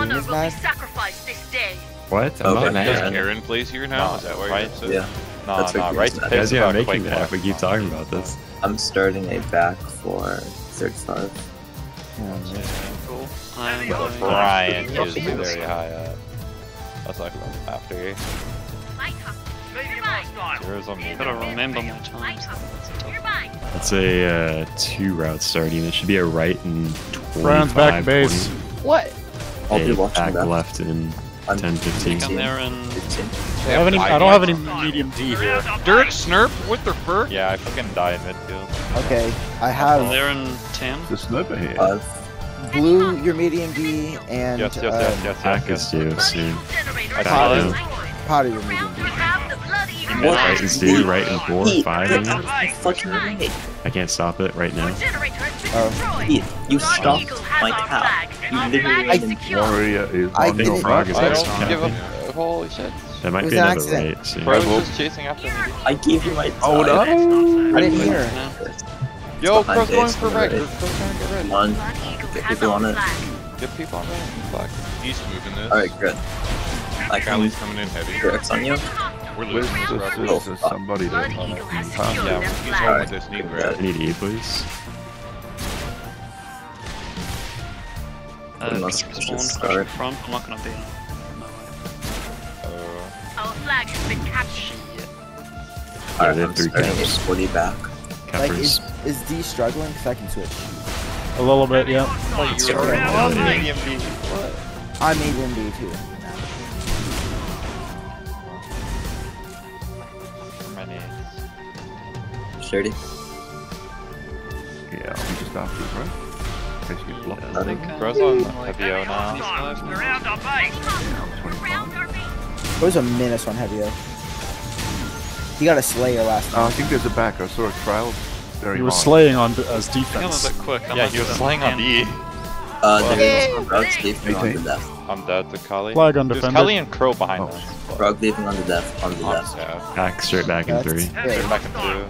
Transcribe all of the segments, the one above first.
honor is will be mad. sacrificed this day. What? I'm Okay. not mad. Yeah. Does Karen plays here now? Is that why Right? you're Yeah. No, That's no, what right. Kieran's mad. Guys, yeah, I'm About making Quake that if we keep talking about this. I'm starting a back for 35. Cool. I'm But going. Brian is very high up. That's like after you. Zero's on me. Gotta remember my times. That's tough. It's a 2-route starting. It should be a right and 25, Brown's back 20. base. What? I'll be A watching back that. left in I'm 10, 15. Come there and 15. I don't have any medium D here. Dirt Snurp with the fur. Yeah, I fucking die in midfield. Okay, I come have there and 10. The sniper here. blue, your medium D, and Back is due soon. I Potter, see Potter, your medium D. What? Right is due, right and 4, 5 maybe? Fucking right. I can't stop it right now. Pete, you stopped my cow. You literally made him. Warrior is I on didn't- your frog. Is I that don't something? give a holy shit. That might It be was an another accident. right soon. Bro's just chasing after me. I gave you my Oh no! time. I didn't hear. Yo, behind Bro's going base, for on the red. right. Bro's trying to get red. Come on, get people on it. Get people on red. Fuck. He's moving this. Alright, good. I can Callie's coming in heavy. Rex on you. We're Where's losing this this? rock. Is somebody there? Yeah, he's home with this knee grab. I need E, please. We must Spawn just pushing start. front. I'm not gonna be in. No way. Our flag has been captured. Alright, they have I'm 3 starting a caps. 40 back. Like, Cappers. is D struggling? Because I can switch. A little bit, yeah. Oh, you're on medium D. What? I'm medium D too. Many. 30. Yeah, I'll be just after it, right? In case you get blocked. I think I'm Bro's on like heavy O now. 25 now. There's a menace on Heavy O. He got a Slayer last Oh, I time. think there's a back. I saw a trail very He was high. slaying on as I think I'm a defense. bit quick. I'm Yeah, not he was good at slaying on hand. D. There is Frog leaving on the left. I'm dead to Kali. Flag on There's defender. Kali and Crow behind Oh. us. Frog leaving on the left. On the left. Yeah. Back, straight back in That's 3. it. They're back in 2.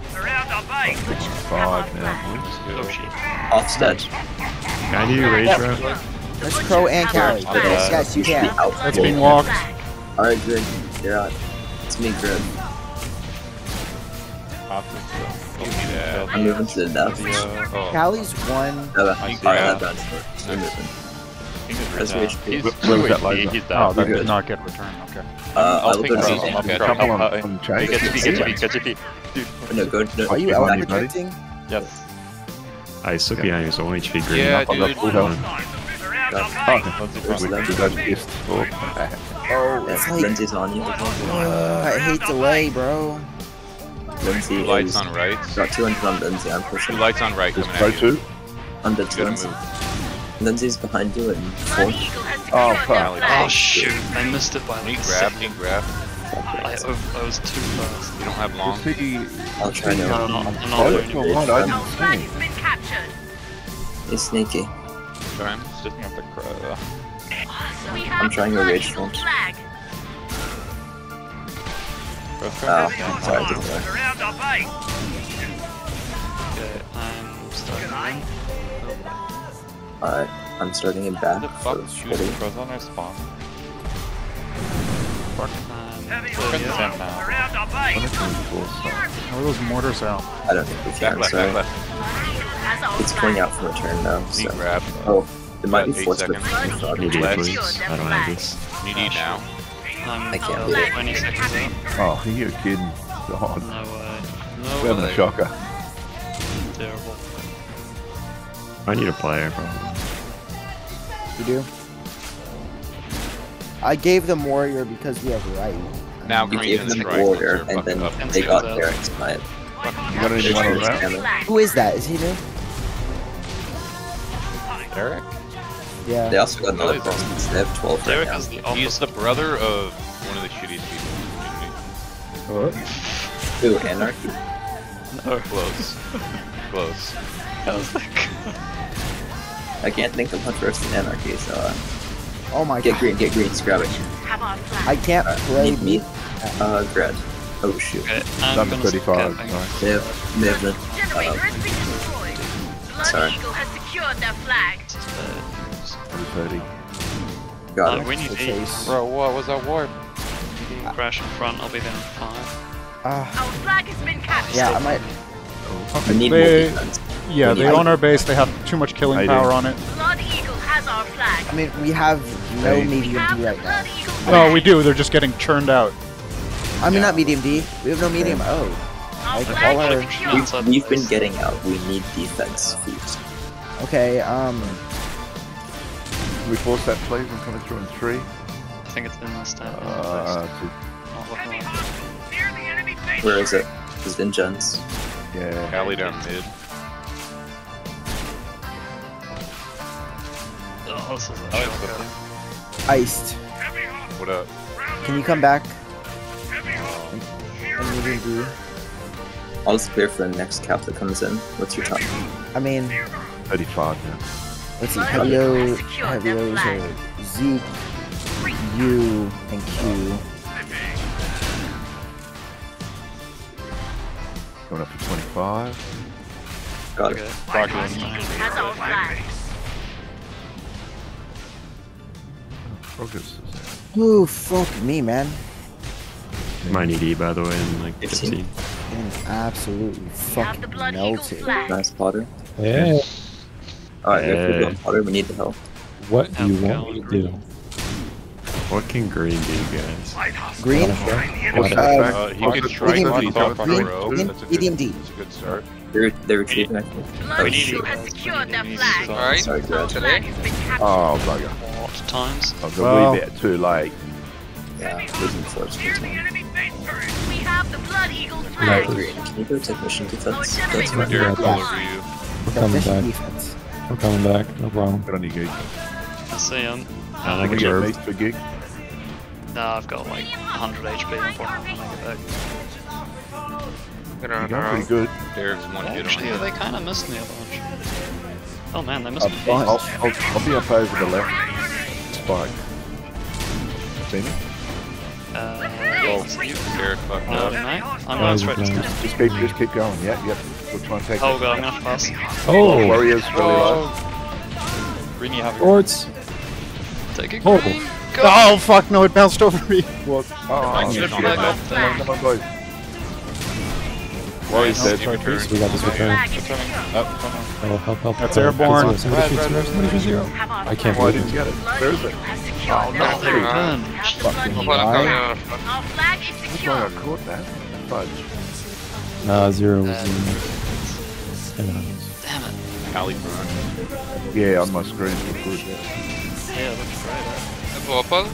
5 now. Oh shit. Offset. Can I do rage route? There's Crow and Callie. Uh, Yes, you should be can. out. That's being walked. Alright, good. You're out. It's me, Grid. I'm moving to the left. Oh, Callie's one. Alright, I'm done. I'm moving. That's He's HP. Where was that He's laser? he's Oh, down. that good. did not get returned. Okay. I'll I'll go pick to Crow. the Okay, Couple on okay. chain. Get GP, get GP. No, go. No. Are you Behind out you, buddy. protecting? Yes. I slipped behind you, so 1 HP green. yeah, I've got dude. full health. Where's We that? got just oh. Oh, Yeah, it's like. Lindsay's on you. I hate delay, bro. Lindsay Two lights is. on right. Got 200 on Lindsay. I'm Two pushing. lights on right There's coming Pro at you. 2. I'm dead You to gotta Lindsay. move. Lindsay's behind you and 4. Oh, fuck. Oh shoot! I missed it by Knee like a grab, second. knee grab. I was too fast. You don't have long. Is he... I'll try No, now. I'm not Oh, doing no, it. what? I didn't Flag see. has been captured. He's sneaky. Time. Sticking up the Crow. We have I'm trying to blood rage eagle front. flag. Sorry, I did that. Okay, I'm starting. Alright, I'm starting in back The for fuck? 40. Crow's on their spawn. I'm We're in 10 now. How are those mortars out? I don't think we Back can, left, sorry. back left. As our It's flag pulling out from return now, Knee so. grab. Oh, it might be Got 8 forced with seconds. frog. Need E, Flag. please. I don't have this. Need E now. I can't I'm do it. 20 seconds out. Oh, you're kidding. God. No way. We're No having a way. shocker. Terrible. I need a player, probably. You do? I gave them Warrior because we have right. Now You green gave in them the the right. order, They're and fucking then up. they got out. Derek's time. You got anyone on that? Who is that? Is he new? Eric? Yeah. They also got another person, so they have 12 right Derek now. is the He's the brother of one of the shittiest people in the community. What? Ooh, Anarchy. Oh, close. Close. I was like, I can't think of much worse than Anarchy, so Oh my get god. green, just grab it. Have our flag. I can't play Meet me. Gred. Oh shoot. okay, I'm Number gonna 35. skip. Nice. They have the. Generator has been destroyed. Blood Sorry. Eagle has secured their flag. Number 30. Got it. We need The to chase. Bro, what was that warp? crash in front. I'll be there in 5. Our flag has been captured. Yeah, I might. We need They- more defense. Yeah, they own our base. They have too much killing I power do. on it. Blood Eagle has our flag. I mean, we have no Hey. We medium have D the right now. Blood Eagle Well, flag. we do. They're just getting churned out. I mean, not medium D. We have no medium O. Our Like, flag all our- is secure. We've been getting out. We need defense feet. Okay, Can we force that, please? I'm coming through in 3. I think it's in the stat. 2. Not looking like it. Where is it? Is it in Gens? Yeah. Alley down mid. Oh, this is Oh, a it's shot. good. iced. What up? Can you come back? And medium D. I'll just clear for the next cap that comes in. What's your time? I mean, 35 now. let's see. Blood Heavy Eagle O, has secured Heavy their O's flag. are Zeke, U, and Q. Going up for 25. Got it. Okay. Blood Eagle has our flag. Progress is Ooh, fuck me, man. Mine ED, by the way, in like 15. 15. Getting absolutely We have the fucking Blood Eagle melted. flag. Nice Potter. Yeah. Alright, if Hey. we're going Potter, we need the help. What do you Have want me to going. do? What can green do, guys? Green? What's Uh, that? He could strike medium on D. top of Medium- row. medium- That's a medium good, D. that's a good start. They're retreating, I think. Blood Oh, Eagle shoot. has secured their Alright. flag. Alright. Sorry, Our Grudge. flag has been captured. Oh, bugger. What times? I was a Well- wee bit too late. Yeah, losing force. We have the Blood Eagle Right. flag. Green, can you go technician Our defense? That's generators fine. Derek, have all our over flag. you. We're coming Technician back. defense. We're coming back. No problem. Good on you, gig. I see him. I Can we can get go. meat for gig? No, I've got like 100 HP. I'm probably not gonna get back. Get You're around going our pretty good. Derek's one hit Actually, on they you. kind of missed me a bunch. Oh man, they missed me. bunch. I'll be up over the left. Spike. See me? It's you. Derek fucked No, up. mate. I'm going straight to Okay. stab. Just keep going. Yeah, yep. We'll try and take Oh it. god, I'm gonna pass. Oh! Warriors really low. Green, you have your Swords! Take it. Oh! Oh fuck! No, it bounced over me. What? Oh, should've shit. flagged off. Come on, boys. Warriors dead. We got this return. Flag is secure. Oh, help. That's airborne. Somebody shoot zero. Have our I can't Oh, I believe didn't it. get it. Blood Where is Eagle it? has secured their No, they flag. returned. We have the Blood Fucking Eagle lie. flag. Our flag is That's why I secure. caught that. Fudge. Nah, zero was in. Damn it. Alley front. Yeah, on my screen. Look good. Yeah, it looks great.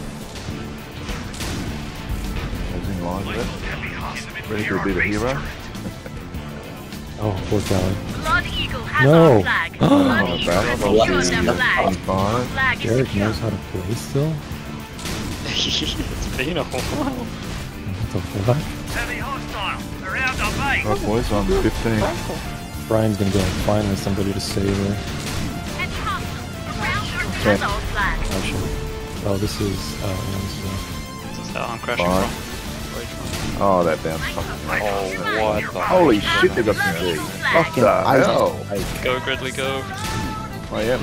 I was in line with it. Ready to be the hero. Oh, poor Callie. Blood Eagle has No. our flag. Oh, Blood not Eagle bad. has I'll secured see their you. flag. I'm fine. Flag is Derek secure. knows how to play still? It's been a while. What the fuck? Right, boys, I'm 15. Brian's gonna be like, finally somebody to save her. And hostile. Around your has our flag. Oh shit. Oh, this is, This is how I'm crashing Fine. from. Oh, that bounced fucking right. Oh, what the? Holy shit, they got some G. What Fucking the ice. hell? Go, Gridley, go. I am.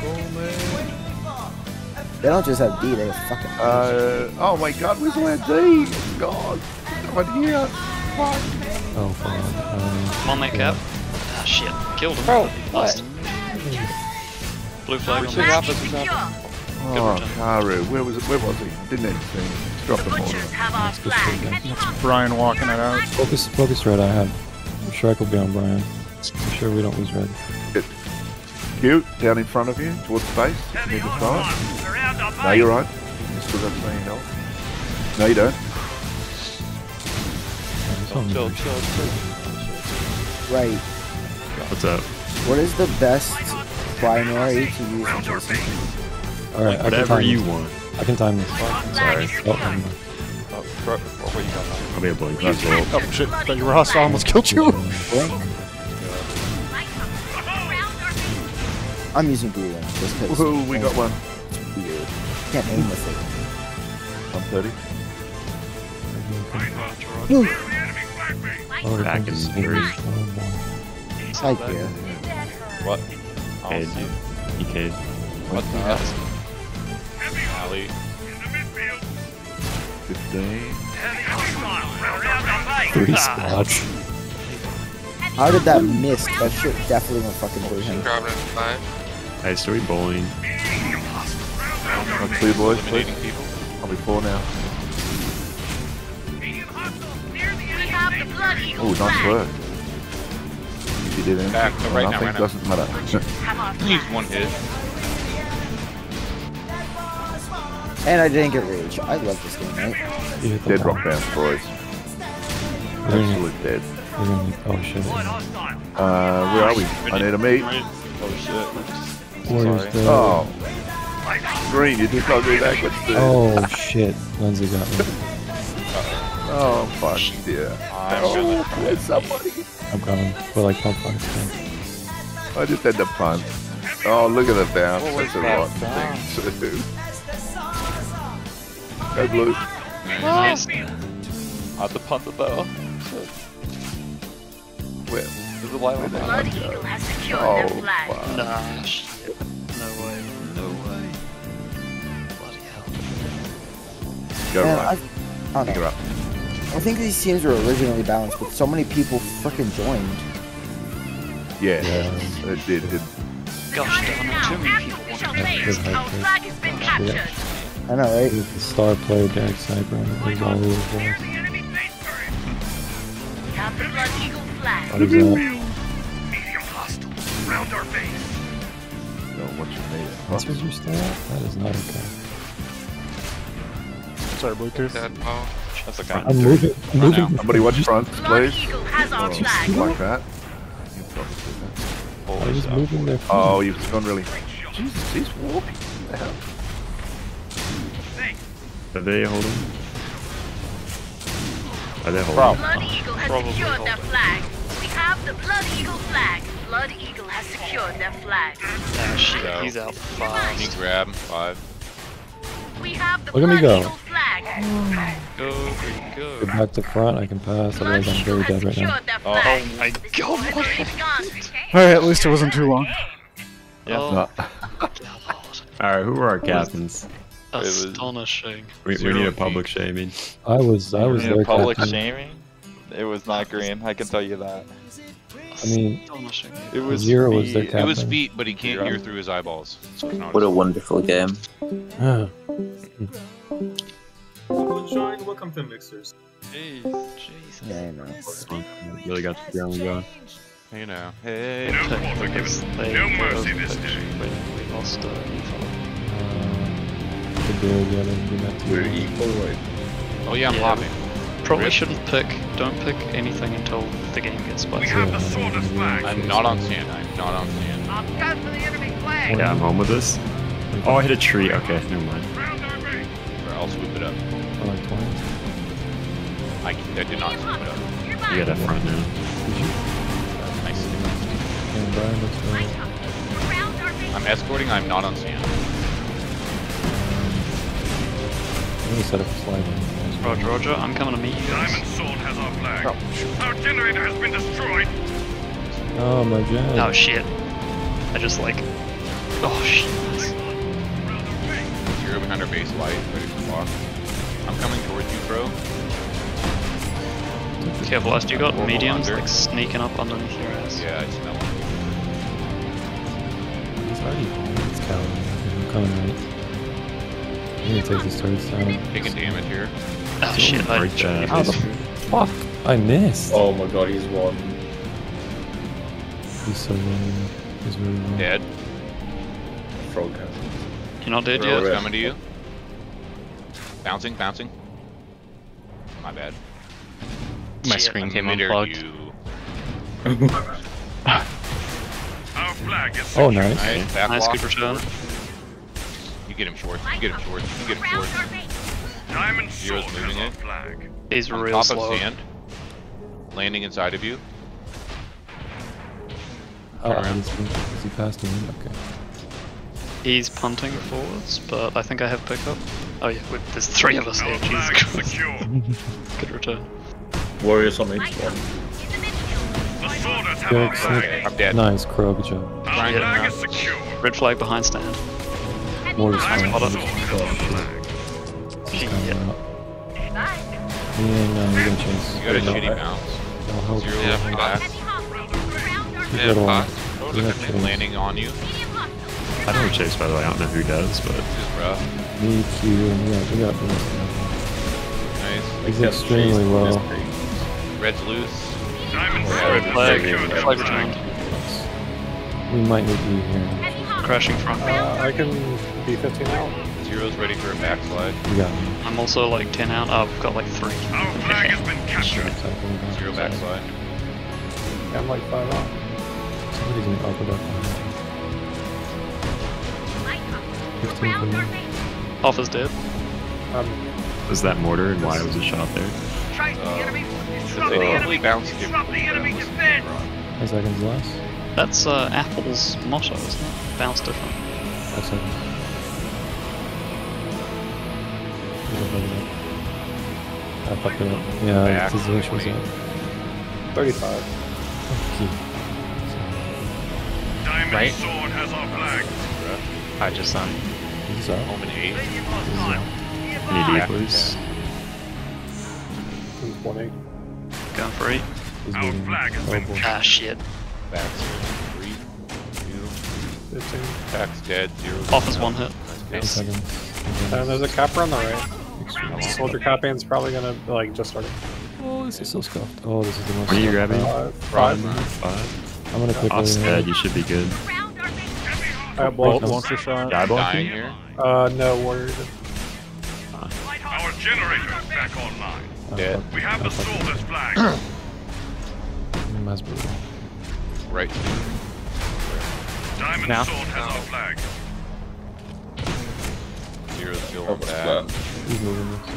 They don't just have D, they have fucking ice. Oh my god, where's all that D? It's gone. Right here. Fuck. Oh, fuck. Come on, mate, Cap. Ah, shit. Killed him. Bro, lost. Blue flag on Flag the is secure. Oh, Karu, where was it? Where was he? Didn't even see him. Just dropped The him all. butchers have our flag. And hostile. Brian walking it out. Focus red, I have. Shrek will be on Brian. I'm sure we don't lose red. Q, down in front of you, towards the base. If you need to throw it. No, you're right. You still got plenty of health. No, you don't. Right. What's up? What is the best primary to use in chasing? Alright, I can Whatever time you this. want. I can time this. Flag is Oh, secure. never mind. What you got now? I'll be a blink. We have That's all. captured Oh shit! Blood Thought you Eagle were hostile. flag. Almost killed you. Blink? I'm using blue one just because. Woohoo, we got one. Weird. Can't aim with it. 130. Oh, here Back comes in the three. Sphinx. Oh, Thank you. What? Cade. You cade. What the hell? rally. 15. 3 spots. How did that miss? That shit definitely went fucking through him. Grabbing it 5. Hey, so we bowling. On 2 boys, please. Eliminating people. I'll be 4 now. Oh, nice work. If you did anything, Back, right now, nothing right now. doesn't matter. He's one hit. And I didn't get rage. I love this game, right? You hit the Dead wall. rock bounce, boys. You're gonna- Absolute dead. you're gonna- oh shit. Where are we? I need a meat. Oh shit. Warriors Sorry. dead. Oh. Green, you did not do that. What's the... Oh shit. Lindsay got me. Oh, fuck, yeah. Oh, there's somebody. I'm coming. We're like pump fire. I just had to punt. Oh, look at the bounce. That's a rotten thing to do. Go blue. Yes. I had to punt it though. Where? There's a light on there. Blood Eagle has secured Oh, their flag. fuck. Nah, shit. No way. No way. Bloody hell. Go Man, right. I don't Pick her know. up. I think these teams were originally balanced, but so many people freaking joined. Yeah, Yeah. it did. Gosh darn it, too many people Official wanted phase. Good Our high flag has been captured. I know, right? The star player Derek Sniper and it was all over the place. We have the Blood Eagle flag. What is that? No, what you need. That's what you're still at? That is not okay. Sorry, Bluetooth. Dead ball. That's okay. I'm moving. I'm moving. Somebody watch front, Blood please. Eagle has our Oh, flag. like that. I was moving there. Oh, you've gone really. Jesus, he's walking. What the hell? Are they holding? Are they holding? Blood Eagle has Probably secured their hold flag. We have the Blood Eagle flag. Blood Eagle has secured their flag. Ah, shit. Go. He's out Need fast. grab. 5. We have the Look at me Blood go. Eagle flag. Go, Go go. back to front. I can pass. Blood Otherwise, I'm Eagle very has dead right now. secured their Oh. flag. Oh my This god. is the gun. Alright, at least it wasn't too long. Oh, No. Alright, who are our captains? astonishing. We need a public shaming. I was there. Public captain. shaming? It was not green, I can tell you that. I mean, Astonishing. It was Zero was their speed. captain. It was feet, but he can't hear through his eyeballs. So it's not What a wonderful game. Ah. Welcome to Mixers. Jeez, Jesus. Yeah, I know. Really got the ground going. You know. Hey. Because they mercy this day. We lost info. The build, yeah, they do that too. Oh yeah, I'm Yeah. hopping. Probably shouldn't don't pick anything until the game gets spicy. Yeah, I'm not on sand. I'm not on sand. Yeah, I'm home with this. Oh, I hit a tree. Okay, never mind. Or I'll swoop it up. Oh, like 20. I did not swoop it up. You got that front now. Nice. And Brian looks good. I'm escorting. I'm not on sand. I'm gonna set up a slide. Roger, Roger. I'm coming to meet you guys. Oh, my gen. Oh shit. I just like. Oh shit. Zero behind our base light, ready to walk. I'm coming towards you, bro. Careful, Last. You got Horrible mediums under. like sneaking up underneath your ass. Yeah, I smell it. It's already. It's cowardly. I'm coming right. I'm gonna take the turrets down. Taking damage here. Oh shit. I Break that. How the fuck? I missed. Oh my god, he's one. He's so low. He's really low. Dead. Frog has. You're not dead Bro, yet. it's coming to you. Bouncing, bouncing. My bad. My screen I'm came midair, unplugged. you. Oh, nice. Nice, back Nice, walk. good return. You get him short. You get him short. You get him short. Zero's moving it. He's On real top slow. of sand. Landing inside of you. Oh, is he past me? Okay. He's punting forwards, but I think I have pickup. Oh yeah, there's 3 of us here. Jesus Christ. Good return. Warriors on H1. Derek Smith. Okay, I'm dead. Nice, Crow. Good job. Trying to Red flag behind stand. More is fine. Spot it. He's Shit. coming out. Yeah, no, you're gonna chase. You got a shitty bounce. I'll help. Zero Yeah, left back. You Yeah, got one. pot. You have chase. Landing on you. I don't chase, by the way. I don't know who does, but This is rough. Me, Q, and we got Nice. He's extremely low. Red's loose. Red flag. Flag returned. We might need you here. Crashing front. I can be 15 out. Zero's ready for a backslide. You got me. I'm also like 10 out. Oh, I've got like 3. Zero backslide. Yeah, I'm like 5 out. Somebody's in upper duck. 15 for me. Off is dead. was that mortar and why was a shot there? They heavily bounce different. 10 seconds less. That's Apple's motto, isn't it? Bounce different. 5 seconds. I fucked it up. Yeah, it's his wish was up. 35. Right? I just on. He's up. Home in 8. Any deepers? 20. Going for 8. He's moving. Ah, shit. Back's 3, 2. 15. Back's dead. 0. Off is 1 hit. 10 seconds. And there's a capper on the right. Soldier Capian's probably gonna, like, just started. Oh, this is so scuffed. Oh, this is the most. What are you grabbing? 5. I'm gonna quickly. Off's dead, you should be good. I have bolt. Launcher shot. Die Dying blocking? here. No, Warrior. Our generator's back online. Dead. We have the soldier's flag. That's brutal. Right. Diamond Now. Sword has our flag. Zero still on back. He's moving this.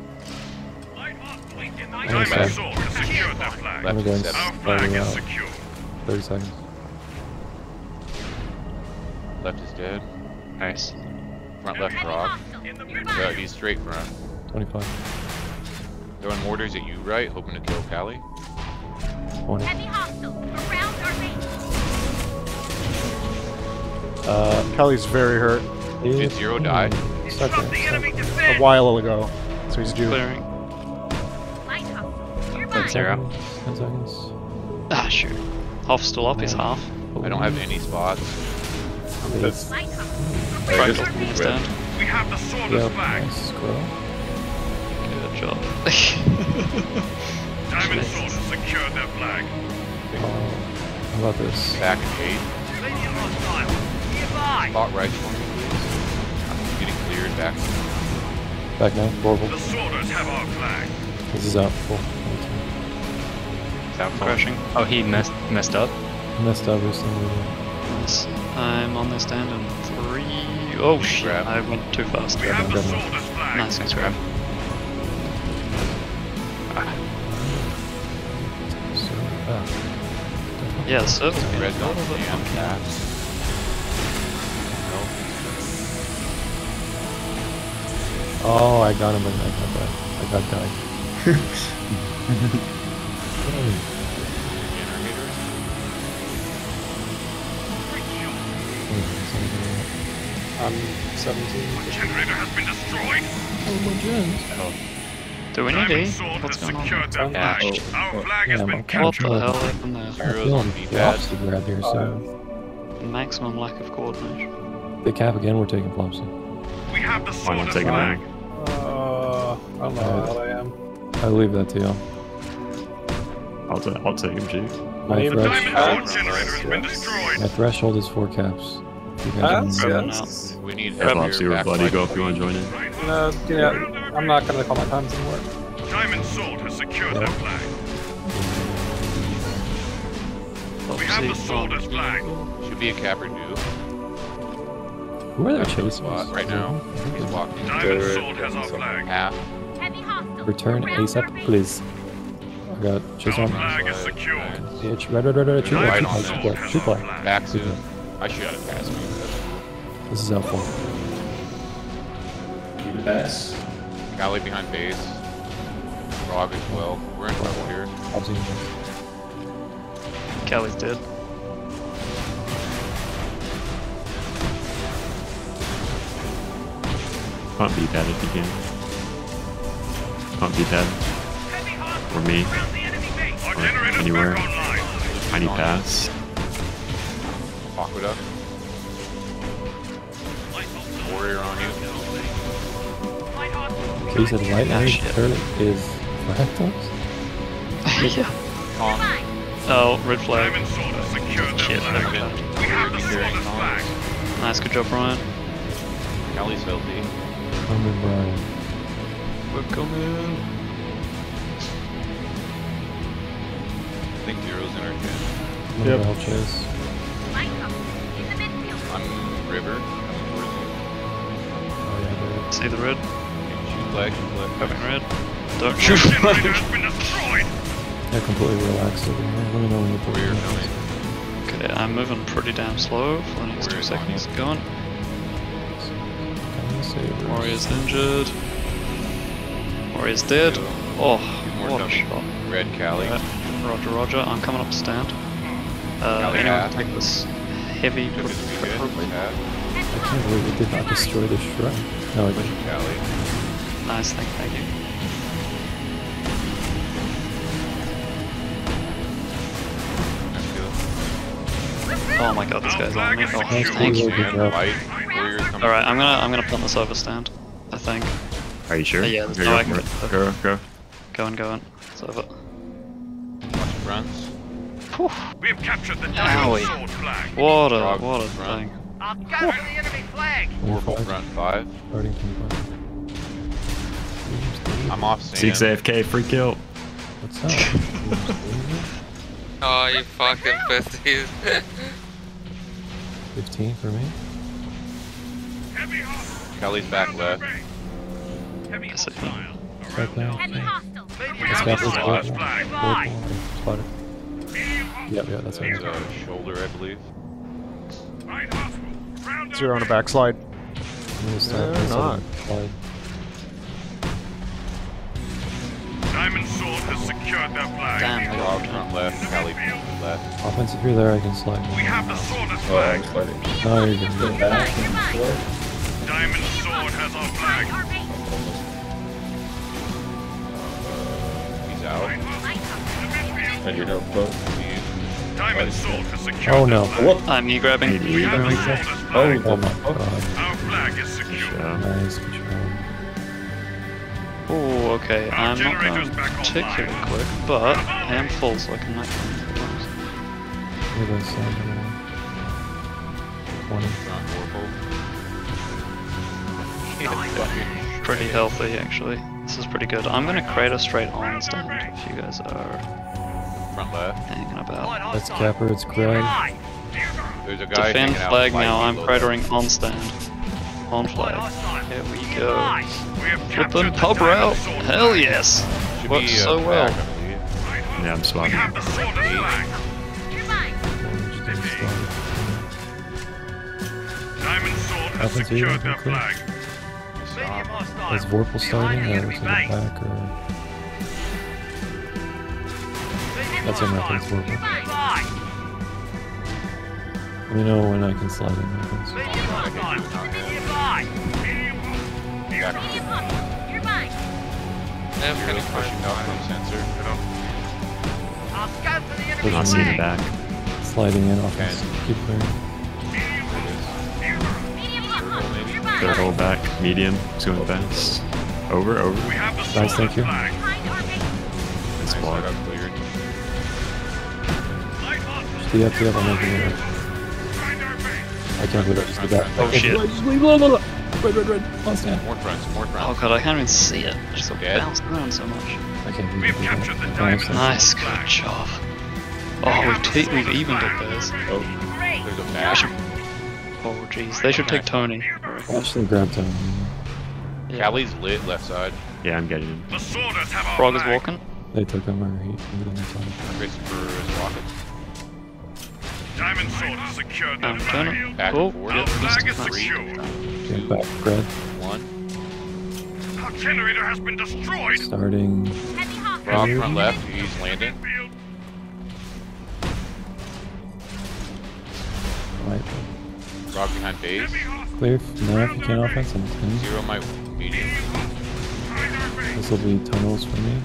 Diamond sorry. Sword has secured their flag. I'm gonna go and Left Our is flag spider is out. secure. 30 seconds. Left is dead. Nice. Front left rock. Yeah, he's straight front. 25. Throwing mortars at you right, hoping to kill Callie. 20. Kelly's very hurt. Did Zero die? Second. A while ago. So he's due. Clearing. That's Zero. 10 seconds. Ah, shoot. Half's still up, he's half. I don't have any spots. That's Fractal from the stand. We have the soldier's Yep, flag. nice squirrel. Good job. Diamond Sword has secured their flag. How about this? Back at 8. Spot right for me, please. I'm getting cleared back. Back now. Vorpal. The soldiers have our flag. This is out. Full. South Crashing. Oh, he messed up? Messed up recently. Nice. I'm on this stand in 3. Oh shit, Grab. I went too fast. We have the soldier's flag. Nice, nice grab. Yeah, the server's been Red a dot little bit and funky. back. Oh, I got him, but I got died. I got died. I'm 17. The generator has been destroyed. Do we need Diamond E? Sword What's has going on? secured their flag. Our flag has been What captured. the hell happened there? I'm Zero's feeling on the V-pad. opposite grab here, so Maximum lack of coordination. they cap again, we're taking Flopsy. We have the Why not soldier's take him flag. out? I don't know how I am. I leave that to y'all. I'll take him, G. My Name The thresh, Diamond Sword generator has been destroyed. my threshold is 4 caps. If you guys Yes, want yes. We need Flopsy heavier or back Bloody line. Go if you want to join in. No, yeah, I'm not gonna call my times anymore. Diamond Sword has secured their flag. We have the soldier's flag. Should be a cap or two. who are their That's the chasers? spot right now. He's walking. Diamond Sword has our flag. Half. Return ASAP, please. I got chase Our on. flag is secured. Bitch, red, shoot Right right, on shoot sword right, has shoot our right. flag. Back soon. I should have passed me. That's cool. This is out 4. Callie behind base. Frog as well. We're in trouble here. I'll see you. Callie's dead. Can't be dead if you can. Can't be dead. Or me. Or anywhere. Tiny pass. Aqueduct. Warrior on you. So you said light energy turret is Fractals? Yeah. Oh, red flag. Shit, never mind. Nice, good job, Brian. Callie's healthy. Coming, Brian. We're coming. I think Zero's in our camp. Yep. I'll chase. I'm River. Coming towards you. Oh yeah, there. See the red? Shoot flag, shoot flag. Coming red. Don't shoot flag. Yeah, completely relaxed over here. Let me know when you're Warrior coming. Okay, I'm moving pretty damn slow for the next 2 seconds. Going. Warrior's injured. Warrior's dead. Oh, what a shot. Red Callie. Roger, roger. I'm coming up to stand. Anyone can take this heavy preferably. I can't believe it did not destroy the shrine. No, it didn't. Callie. Nice, thank you. Oh my god, this guy's on me. Oh, thank you. Alright, I'm gonna punt this overstand, I think. Are you sure? Yeah, there's Okay, no way I go can for get it. Go. Going. It's over. Watch fronts. We have captured the Owie. sword flag. What a thing. I'll go for the enemy flag. Orbital front 5. Starting from 5. I'm off sand. 6 AFK, free kill. What's up? Oh, you fucking pussies. 15 for me. Callie's back left. Right now. Heavy hostile. Let's go for the Flag. Spotted. Yep, that's There's right. a shoulder, I believe. Zero on a backslide. I'm gonna start They're this not. on slide. Diamond Sword has secured their flag. Damn, Rob front left. Callie left. Offense, if you're there, I can slide. We have the sword as flag. Oh, you're good. Diamond Sword has our flag. He's out. Diamond Sword has secured Oh no. their flag. I'm you grabbing. We have the sword as flag. Oh my god. Our flag is secure. Nice, good job. Oh, okay. I'm not going particularly quick, but I am full, so I can knock them 3 times. Here goes slide. 20. Pretty healthy, actually. This is pretty good. I'm gonna create a straight on stand if you guys are Front left. hanging about. That's Capper, it's Greg. There's a guy Defend hanging out flag by now. I'm Kilo cratering on stand. On flag. Here we go. We have Flippin' captured the pub Diamond route. Sword Hell flag. yes. Should Works be, so back, well. I believe. Yeah, I'm We spotting. have the sword as flag. Diamond Sword has Offense, secured you their clear? flag. Is Vorpal starting or is it back or... That's him, I think it's Vorpal. Let me know when I can slide in. Really pushing up from sensor. Not seeing it back. Sliding in offense. Keep clearing. Third hole back. Medium. It's going fast. Over. Nice, thank you. Nice block. Cleared. Tee up, I'm making it up. I can't believe I just did that. Oh shit. Red. On stand. More fronts. Oh god, I can't even see it. Just Dead. bounced around so much. I can't We believe have I did captured the that. diamond. Nice, good job. Oh, we've evened it, guys. There's a bash. Oh jeez, they should take Tony. Actually grabbed him. Callie's lit left side. Yeah, I'm getting him. The sworders have our Frog is flag. walking. They took him or he didn't time. Christopher is walking. Diamond Sword has secured their I'm flag. turning. Back Oh, and forth. Our flag is nice. secure. Get back, Greg. 1. Our generator has been destroyed. Starting. Rob front left. He's landing. Right. Rob behind base. Clear. No, if you can't offense, I'm 10. Zero might Medium. This will be tunnels for me.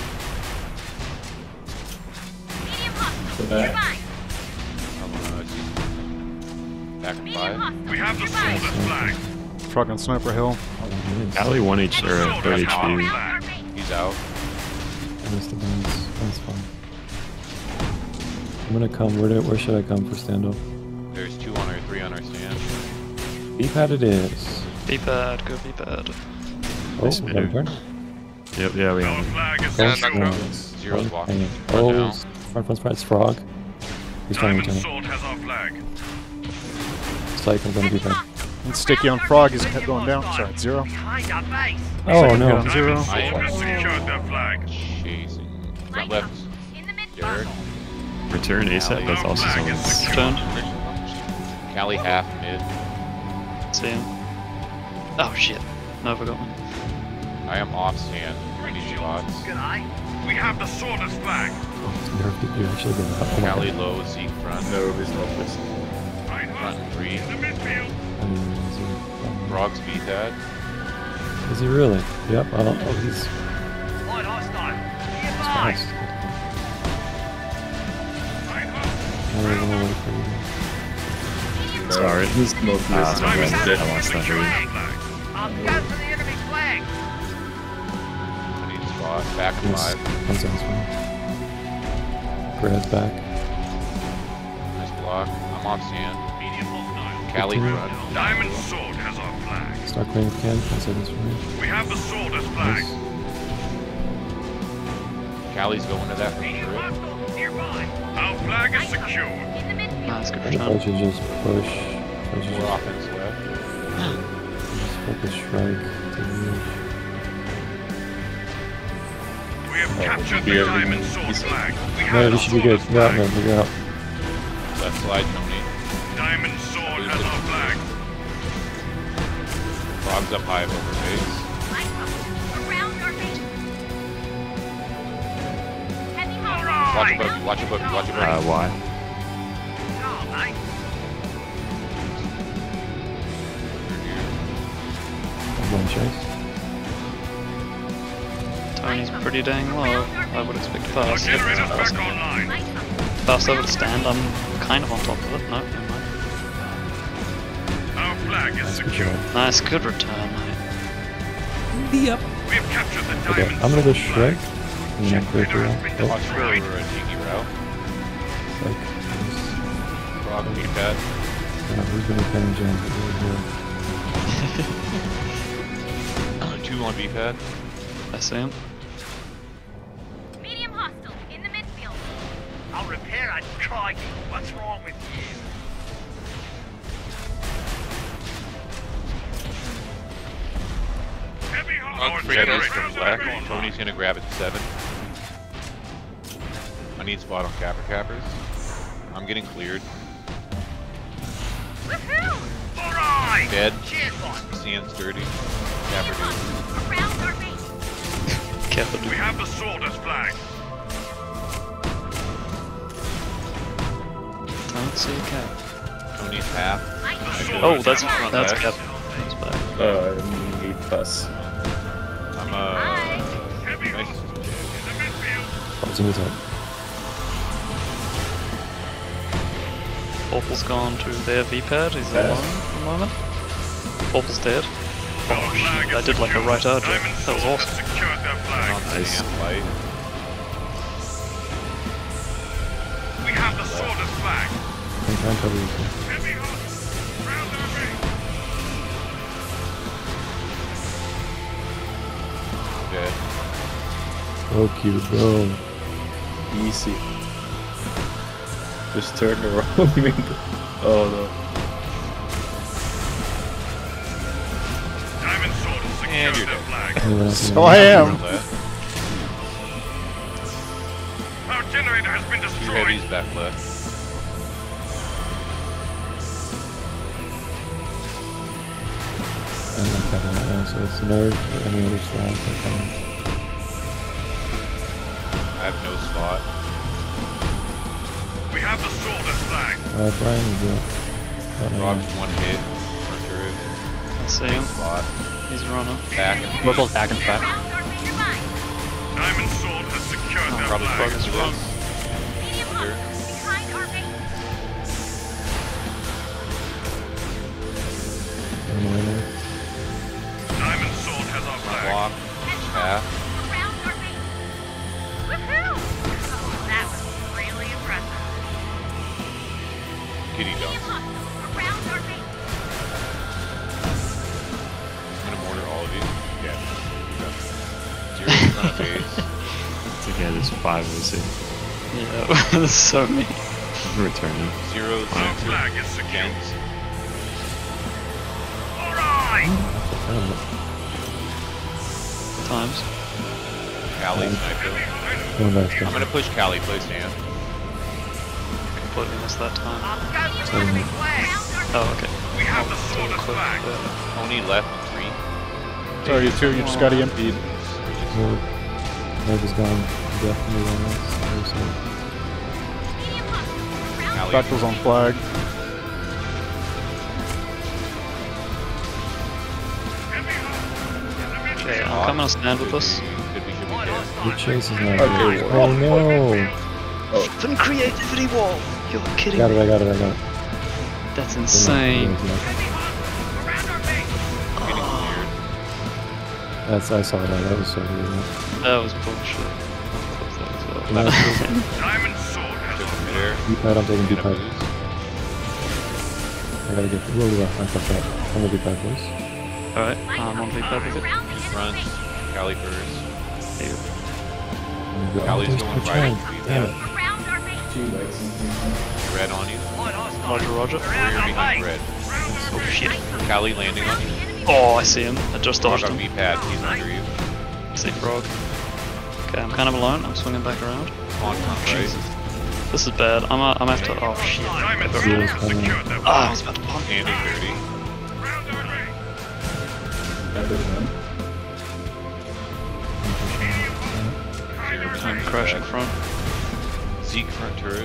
Back in 5. We have the sword and flag. Frog on Sniper Hill. Alley 1 H or 3 HP. He's out. I missed the bounce. That's fine. I'm gonna come. Where should I come for standoff? There's 2 on our 3 on our stand. B-pad it is. B-pad, go B-pad. Oh, we got a turn. Yep, yeah, we have. Zero's walking. Oh, front, it's Frog. He's trying to return it. Sword has our flag. Psych, I'm gonna B-pad. And Sticky on Frog is going down. Sorry, it's 0. Behind our base. Oh Second no. hit on 0. I am Secured their flag. chasing. Front left. Jared. Return ASAP, that's also something. Turn. Cali half mid. See him. Oh shit. Nova got me. I am off stand. Any spots. Good eye. We have the sword as flag. Nerf, did you actually get that? Oh my Cali god. low, Zeke front. No, he's not this. Front 3. Is Frog's beat that. he really? Yep. Oh, he's Light hostile. fast. I'm gonna wait for you. Sorry. He's not this. I lost that read. I'm going for the enemy flag. I need spot. Back in 5. Comes on spot. Brad's back. Nice block. I'm off stand. Cali front. Diamond sword has our flag. Start playing with Ken. Can I say this for me? We have the sword as flag. Nice. Cali's going to that from turret. Our flag is secured. Nice, good I return. should just push. I should More just offense left. focus strike to move. We have captured the diamond sword flag. We No, have this should be good. You're out, man. You're out. Left slide, Tony. Diamond sword has our flag. Frog's up high over base. Around our base. Heavy Watch a boogie, watch a boogie, watch a boogie. Why? I'm going chase. Tony's pretty dang low. I would expect fast. Generators back online. Fast over the stand, I'm kind of on top of it. No, never mind. Our flag is secured. Nice, good return, mate. We have captured the Okay, diamond I'm gonna go sword Shrek. flag. And then clear through. Watch for a cheeky route. Like, Frog beat that. who's gonna pen James? 2 on B-pad. I see him. Medium hostile in the midfield. I'll repair it. Crikey, what's wrong with you? Heavy Oh, hostile free Generators goes. from black. Tony's gonna grab it 7. I need spot on Capper Cappers. I'm getting cleared. Woohoo! Alright! Dead. Cheers, boy. Sand's dirty. Capper dude. Around our base. Careful, We dude. have the sword as flag. Don't see a cat. Tony's half. Oh, that's front. That's cap. That's back. Need pass. I'm Heavy nice. hostile in the midfield. What's in his head? Awful's gone to their V-pad. He's alone for the moment. Awful's dead. Oh shit, I did like a right archer. Diamond That was sword awesome. has secured their flag. On stand light. We have the sword as flag. I'm trying to cover you. Heavy hostile. Round our base. Dead. So cute, bro. Easy. Just turn around. Oh no. Diamond sword has And secured you're their dead. flag. Anyone else? So I am. Left. Our generator has been 2 destroyed. heavies back left. I'm not covering that now, so it's nerve or any other slides that come. I have no spot. We have the sword as flag. Brian is it. Frog's 1 hit. Front turret. I see him. Spot. He's a runner. Back. We're both back and back. Diamond Sword has secured their Probably flag. focus run. Diamond Sword has our flag. Block. Half. That was really impressive. Kitty dunk. I'm gonna mortar all of you. Yeah. Zero in front of base. Together, there's 5 of us here. Yeah, there's so many. Returning. Zero Our flag is secured. against. Alright! Times. Cali sniper. Going back I'm gonna push Cali, play stand. Completely missed that time. We Oh, okay. have the sword as flag. Only left 3. Sorry, you 2, you just got EMP'd. Leg is gone. Definitely on this. Cali. Fractal's on flag. Okay, I'm coming to stand with us. Should be dead. The chase is not good. Oh no! Open creativity wall! You're kidding I got me. it. That's insane. I saw that. That was so weird. That was bullshit. Diamond Sword has our flag. B-pad, I'm taking B-pad. I gotta get the roll I fucked up. I'm gonna B-pad first. Alright, I'm on V-pad with it. Front. Cali first. Oh, Cali's there's going the right. chance. Damn it. Red on you. Roger. Rear behind red. Oh shit. Cali landing on you. Oh, I see him. I just Frog dodged on him. V-pad. He's under you. See Frog. Okay, I'm kind of alone. I'm swinging back around. On front right. This is bad. I'm after. Oh shit. Diamond Sword has secured their Ah, I flag. was about to punt. And is dirty. I'm crashing front. Zeke front turret.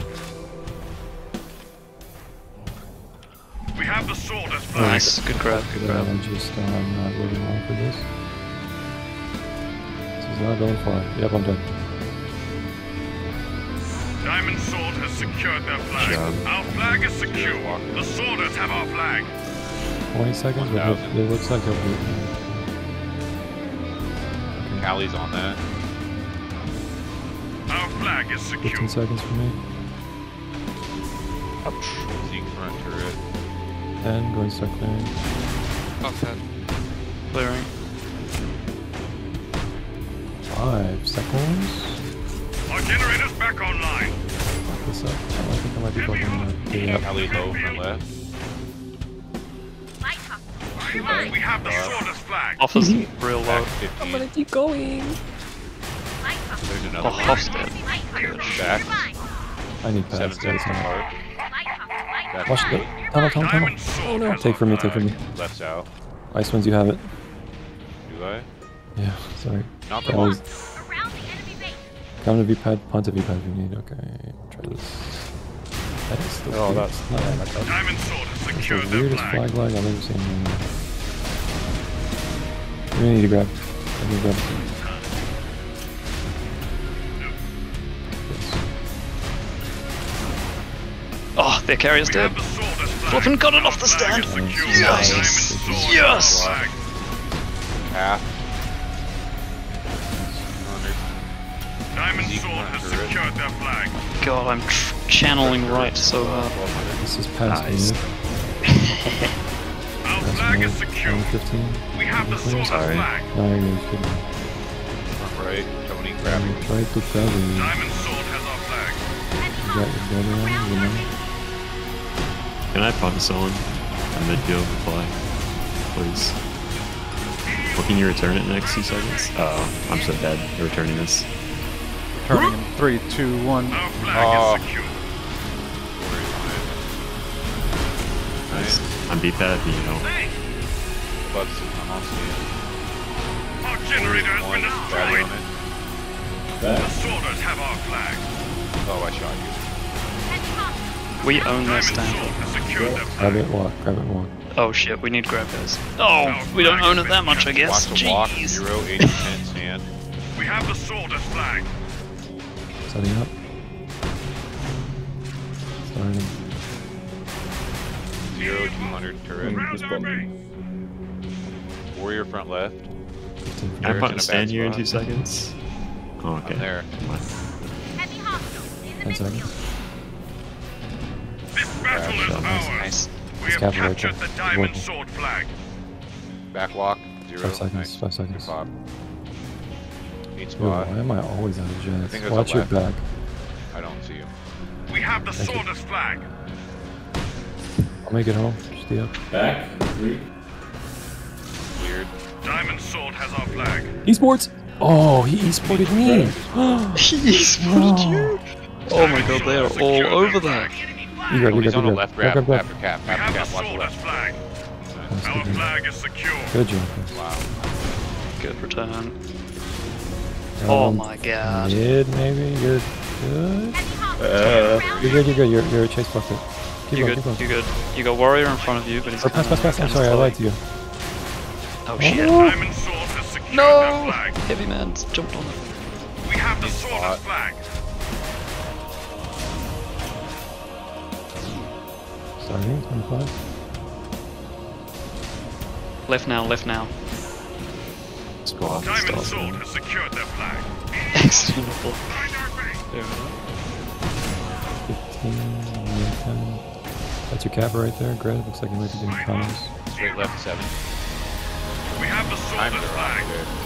We have the sword as flag. Nice. Good grab. Good grab. I'm just not really long for this. This is not going far. Yep, I'm done. Diamond Sword has secured their flag. Job. Our flag is secure. The sworders have our flag. 20 seconds, but it looks like he'll be. Cali's on that. Our flag is 15 secure. seconds for me. Zeke front turret. 10, going start clearing. Okay. Clearing. 5 seconds. Our generator's back online. Fuck this up. I think I might be fucking up. Cali low front left. We have the sworders flag. Offers real low. Back 15. gonna keep going. There's Oh, another one. Hofstad. Back. I need 7 pads. seconds apart. Back Watch the 8. tunnel. Diamond Sword has Take our for me, flag. take for me. Left south. Ice Winds, you have it. Do I? Yeah, sorry. Not the That one. was... Come to V-pad, punt to V-pad if you need. Okay, try this. That is the Oh, that's Diamond Sword has That's the secured their weirdest flag. flag lag I've ever seen. You're gonna need to grab. I need to grab. Oh, their carrier's dead. Flippin' got it off the stand. Yes! Yes! Half. Diamond Sword has secured their flag. God, I'm channeling right so hard. This is past Nice. me. Our flag is secure. 15. We have the sworders Sorry. flag. No, you're good. Keep going. Front right. Tony grabbing. Try to grab it. Diamond Sword has our flag. You got your brother on, you know? Can I punt someone? A midfield reply, please. Well, can you return it in the next 2 seconds? Oh, I'm so dead. You're returning this. Turning in 3, 2, 1. Our flag is secure. Nice. I'm B-pad, you know. Bugs. I'm on scene. Our generator has been Battery destroyed. on it. The sworders have our flag. Oh, I shot you. We own this Diamond stand. Sword has secured their Grab flag. it, walk. Grab it, walk. Oh shit, we need grab guys. Oh, we don't own it that much, I guess. Watch the walk. Jeez. 0, 80, 10, stand. We have the sword as flag. Setting up. Starting. 0, 200 turret. Warrior front left. Can I put a stand here in 2 seconds? Oh, okay. I'm there. Come on. 10 seconds. This battle is ours. Nice. We have Cavalry captured the check. diamond Working. sword flag. Back walk. 0. 5 seconds. Nice. 5 seconds. Good pop. Need Ooh, spot. why am I always out of I jets? think there's Watch a your back. I don't see him. We have the Thank you. sword as flag. I'll make it home. Stay up. Back. 3. Weird. Diamond sword has our flag. Esports! Oh, he esported me! He esported you? Oh my god, they are all over that. You got, Oh, you he's got, on the you left got. grab. Grab. After cap. We have After the cap. Watch the sword as left. flag. Nice, Our good job. flag is secure. Good job, guys. Wow. Good return. Oh my god. Mid, maybe? You're good? You're good, you're good. You're chase bucket. Keep You going, good, keep going. you good. You got warrior in front of you, but he's Or pass. I'm sorry, I lied to you. Oh shit. Diamond sword has secured their No! flag. Heavy man's jumped on it. We have the sword as flag. Starting, 25. Left now, left now. Squad. Diamond sword has secured their flag. Excellent. Find our base. 15, 10. That's your cap right there. Great. Looks like you might be doing combos. Straight left 7. We have the sword Times as are flag. on good.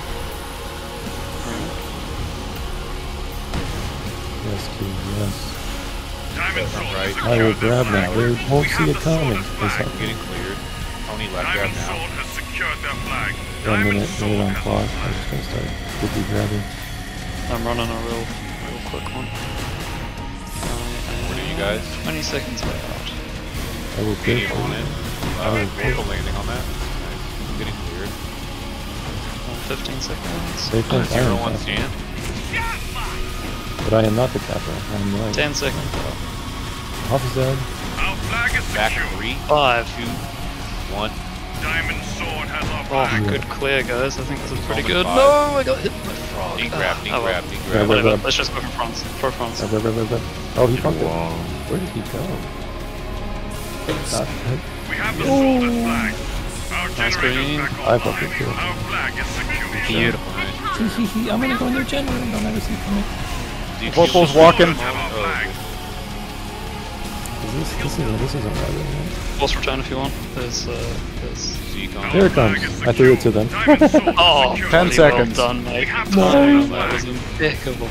Yes, Q, yes. Diamond sword has Right. secured I will their grab flag. now. They won't see it coming. It's I'm like getting cleared. Tony left grab Diamond now. sword has secured their flag. 1 Diamond minute, sword minute on has clock. our I'm flag. just gonna start quickly grabbing. I'm running a real quick one. What are you guys? 20 seconds way out. I will pay Medium for on it. in. Vehicle landing on that. Nice. Getting cleared. 15 seconds. Safe and 0 iron on cap. stand. But I am not the capper. I'm like 10 seconds. Hoff is dead. Our flag is Back secure. 3, 5. 2, 1. Diamond sword has our Oh, flag. good clear, guys. I think this is pretty Only good. 5. No, I got hit by a frog. Knee grab, knee Oh, well. grab, knee Grab, grab. Whatever. grab. Let's just go for France. For France. Oh, he fucked it. Whoa. Where did he go? Not hit. We have the sword as flag. Our Nice generators green. back I online. fucking killed. Our flag is secure. Beautiful. I'm gonna go in their generator. Don't ever see from me. Purple's walking. Have our flag. This isn't right. Right? Force return if you want. There's Zeke on. Here it comes. I threw it to them. Diamond sword Oh, secured. 10 bloody seconds. Well done, mate. We have the No. sword as That was flag. impeccable.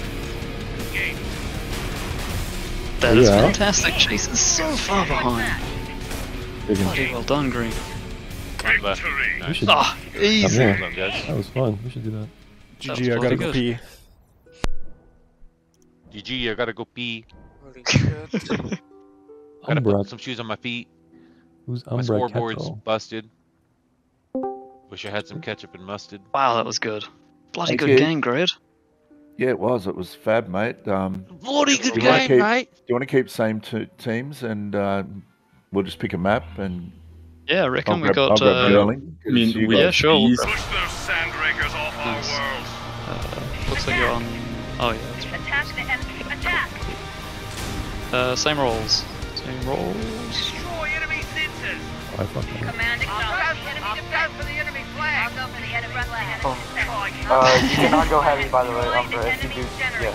That is Yeah. fantastic. Chase is so far behind. Big one. Bloody well done, Green. Front left. Victory. We Nice. should. Ah, easy. Come Well here. done, guys. That was fun. We should do that. GG, I gotta go pee. GG, I gotta go pee. Holy shit. Gotta Umbra. put some shoes on my feet. Who's My Umbra scoreboard's Kettle? busted. Wish I had some ketchup and mustard. Wow, that was good. Bloody Thank good you. game, Grid. Yeah, it was. It was fab, mate. Bloody good Do you wanna game, keep- mate. Do you want to keep same two teams and we'll just pick a map and Yeah, I reckon I'll we grab, got. I'll grab Burling, 'cause I mean, you we- guys- Yeah, sure. We'll Easy. grab- Push those sand rakers off Nice. our world. looks like you're on. Oh yeah, that's Attack the enemy. Attack. right. Same rolls. Same rolls. Destroy enemy sensors. Oh, I fucked that up. Command acknowledged. Go for the enemy flag. I'll go for the enemy flag. You cannot go heavy, by the way, Umbra, if you do, yeah.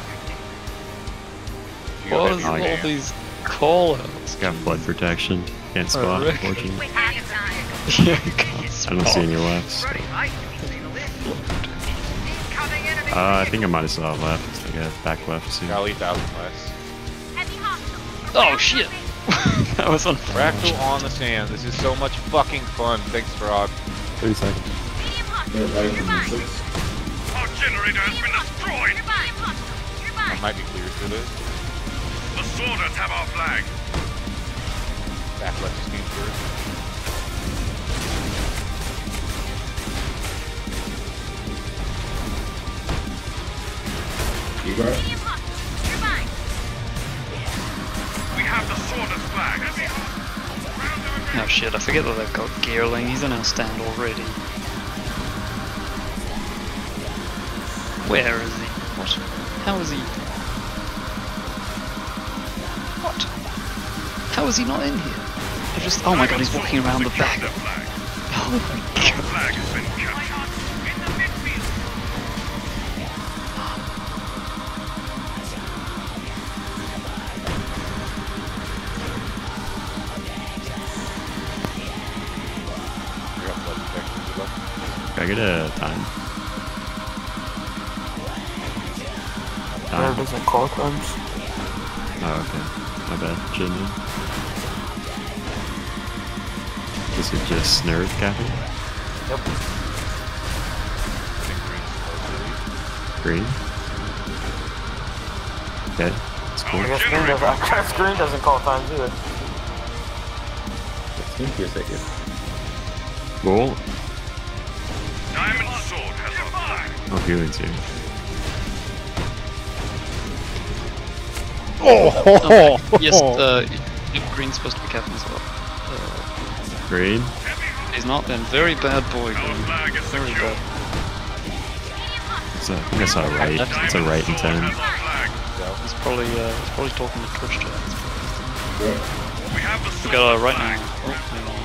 You got What that is view all again. these call-outs? Got flood protection. Can't spot, Rick. unfortunately. Yeah, I don't see any left. I think I might have saw left. I got back left too. Charlie 1000 west. Oh shit! That was on. Fractal on the sand. This is so much fucking fun. Thanks, Frog. 30 seconds. Our generator has been destroyed. I might be cleared for this. The soldiers have our flag. Back left just came through. You got it. We have the sword as flag. Oh shit, I forget that they've got Gearling, he's in our stand already. Where is he? What? How is he? What? How is he not in here? I just, oh my god, he's walking around the back. Oh my god. Can I get a time? There doesn't call times. Oh, okay. My bad. Shouldn't have. Is it just nerve capping? Yep. Green? Okay, that's cool. I guess Green doesn't call times either. Well, Diamond Sword has our flag. oh, healing too. Oh, yes, Green's supposed to be captain as well. Green? He's not then. Very bad boy, Green. Very bad. I think I saw a right. It's a right and 10. He's probably talking to Twitch chat. We got a right now. Oh, hang on.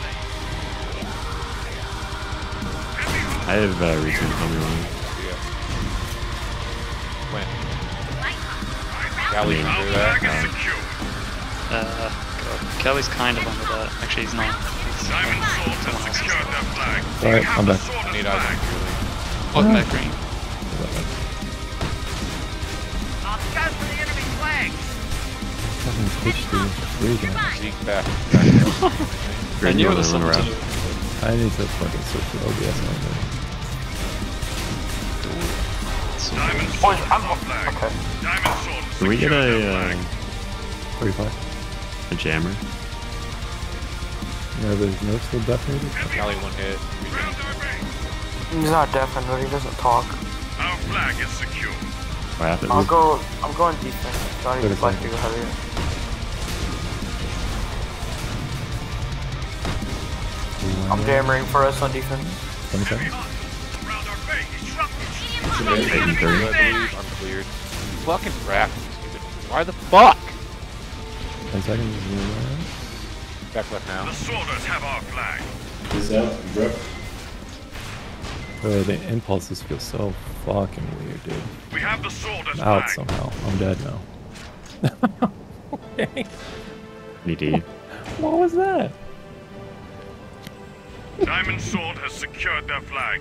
I have retune on me one. When? Callie can do that. God. Kelly's kind of under that. Actually, he's not. Someone else is. Alright, I'm back. I need eyes on Julie. Welcome back, Green. Fucking Twitch dude. Freaking. Zeke back. I knew it was one something to around. do. I need to fucking switch to OBS on there. Boys, I'm okay. Can we get a 35. jammer? No, there's no still deafenated? Callie one hit. He's not deafened, but he doesn't talk. Our flag is secure. What happened? I'm going defense. Johnny would like to go heavier. I'm jammering for us on defense. 20 seconds. Uncleared. Fucking crap. Why the fuck? 10 seconds. Back left now. The soldiers have our flag. The impulses feel so fucking weird, dude. We have the soldiers I'm out flag. somehow. I'm dead now. Okay. ND. What was that? Diamond Sword has secured their flag.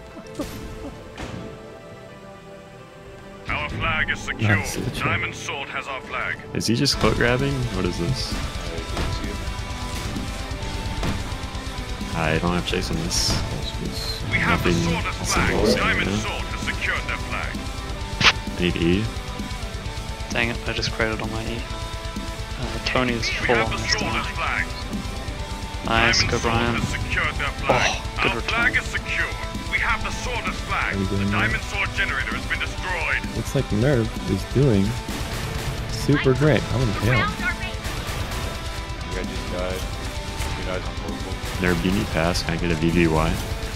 Our flag is secure. Nice. Diamond Sword has our flag. Is he just cloak grabbing? What is this? I don't have chase on this. We have the Nothing soldiers simple, flag. so, Diamond yeah. Sword has secured their flag. I need E. Dang it, I just created on my E. Tony is We full have on the this soldiers time. flag. Nice, Diamond go Sword Brian. has secured their flag. Oh, good Our flag is secure. We have the soldiers flag. Are we doing The that? Diamond Sword generator has been destroyed. Looks like Nerve is doing super great. I'm gonna kill him. You guys just died. You guys on portable. Nerve, do you need pass? Can I get a VVY?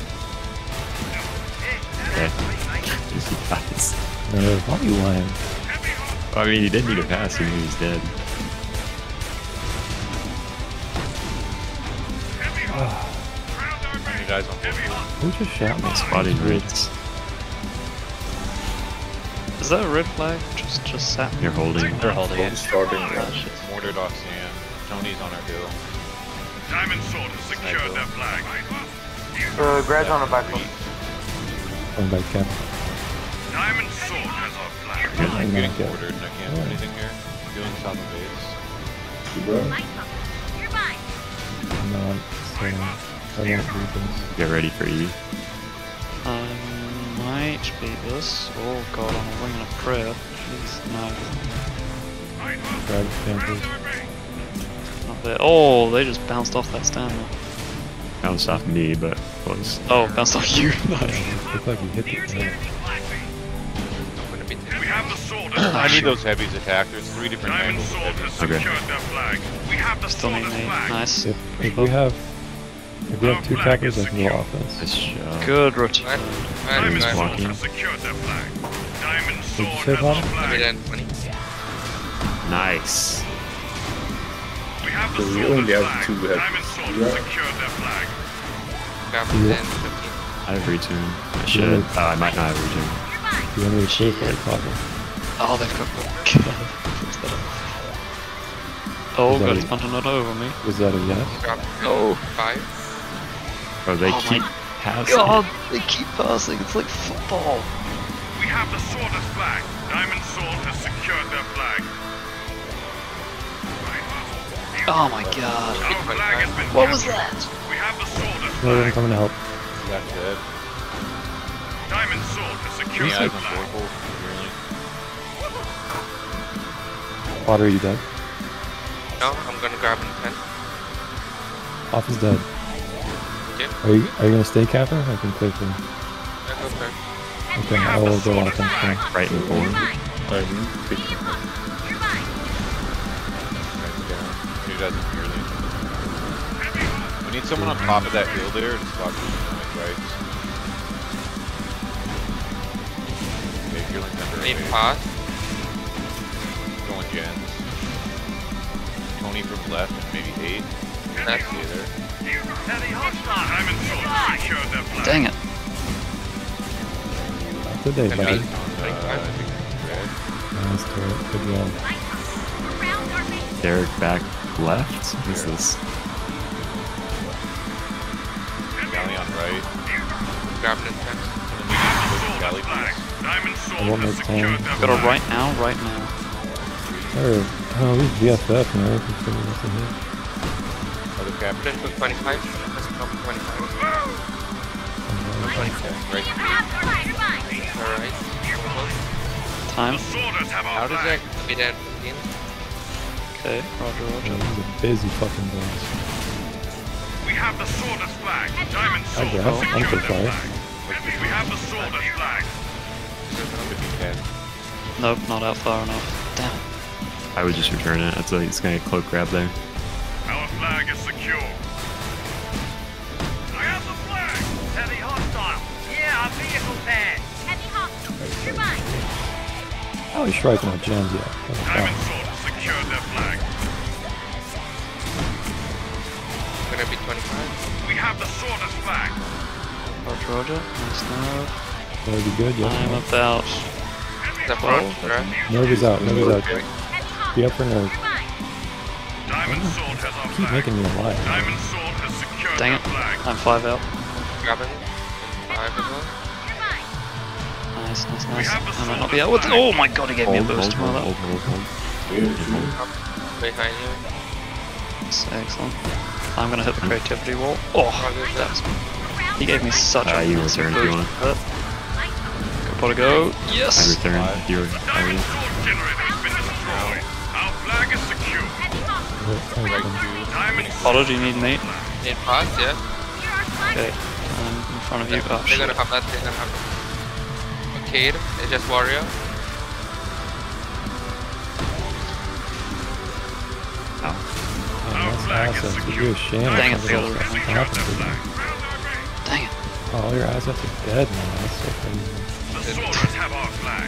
Okay. Easy pass. Nerve, why are you lying? I mean, he didn't need a pass, he knew he's dead. I need eyes on portable. Who just shot me? Spotting reds. Is that a red flag? Just sat. You're holding. They're holding it. Mortared off Sam. Tony's on our hill. Diamond Sword has secured their flag. Grad's on the back one. Going back cap. Diamond Sword has our flag. I'm getting Okay. mortared and I can't do anything here. I'm doing top of base. I'm not saying I won't do this. Get ready for E. Might beat this. Oh god, I'm a wing and a prayer. Jeez, no. Grab Panthers. Not there. Oh, they just bounced off that stand. Bounced off me, but close. Oh, bounced off you. Nice. Looked like he hit the We have the I need those heavies attacked. There's 3 different angles of heavies. Okay. Still need me. Nice. If we have 2 cappers, I can go offense. Nice job. Good return. He's blocking. Did you say bottom? Nice. So we only have 2 heavies. I have retune. I should. I might not have retune. You want me to shape or copper? Oh, they've got Oh god, he's punching it over me. Was that a yes? Oh. 5. Oh, they Oh keep my passing. God, they keep passing. It's like football. We have the Swordless flag. Diamond Sword has secured their flag. Oh my god. Our flag has been What was captured. that? We have the Swordless No, I'm flag. coming to help. That's it. Diamond Sword has secured Yeah, their I'm flag. purple. Potter, are you dead? No, I'm gonna grab an 10. Off is dead. Okay. Are you gonna stay capper? I can clear for you. I go first. Okay, I will go offense now. Right and forward. He doesn't really. We need someone on top of that hill there to stop the right. Okay, healing under Need right. pass. Going gens. Tony from left and maybe 8. That's See you there. Diamond Sword has secured their flag. Dang it. Good day, buddy. I think red. Nice turret. Good job. Derek back left. What is this? Galley on right. Grabbing an 10. Galley piece. Diamond I Sword won't has make secured time. their Got flag. a right now, right now. Or, oh, he's GFF, man. I can figure this out. Other captain. Let's go 25. Let's go 25. Right. Alright. Time. How does that? Be dead. 15. Okay, roger, Oh, roger. he's a busy fucking boss. We have the Swordless flag. Diamond I Sword grab. has I'm secured for their fire. flag. We have the Swordless flag. Nope, not out far enough. Damn it. I would just return it. That's like it's gonna get cloak grab there. Our flag is secure. I have the flag. Heavy hostile. Yeah, our vehicle pad. Heavy hostile. You're mine. Oh, he's striking out gens yet. Diamond Sword has secured their flag. Gonna be 25. We have the Swordless flag. Roger, roger. Nice nerve. That'll be good, yes. I'm no? about The 12. right? Nerve is out. Nerve is out. Be up for nerve. Diamond Sword has our Keep flag. making me alive. Diamond Sword has secured Dang their it. flag. I'm 5 out. Grabbing 5 as well. Nice, nice, nice. I might not be able to. Oh my god, he gave me a boost. Well, that Behind you. was excellent. I'm gonna hit the creativity wall. Oh, that was. He gave me such a You massive return if you boost. want. Gotta go. I Yes! return. You're Diamond Sword generator has been destroyed. Our flag is secure. Diamond Sword. Potter, do you need meat? Need pass, yeah. Okay, I'm in front of you. Oh, They're shit. gonna have that, they're gonna have that. Cade, it's just warrior. Man, that's assets. You're a sham. Dang it, Something the other else way. happened to you. Dang it. Oh, all your assets are dead, man. That's so crazy. The Swordless have our flag.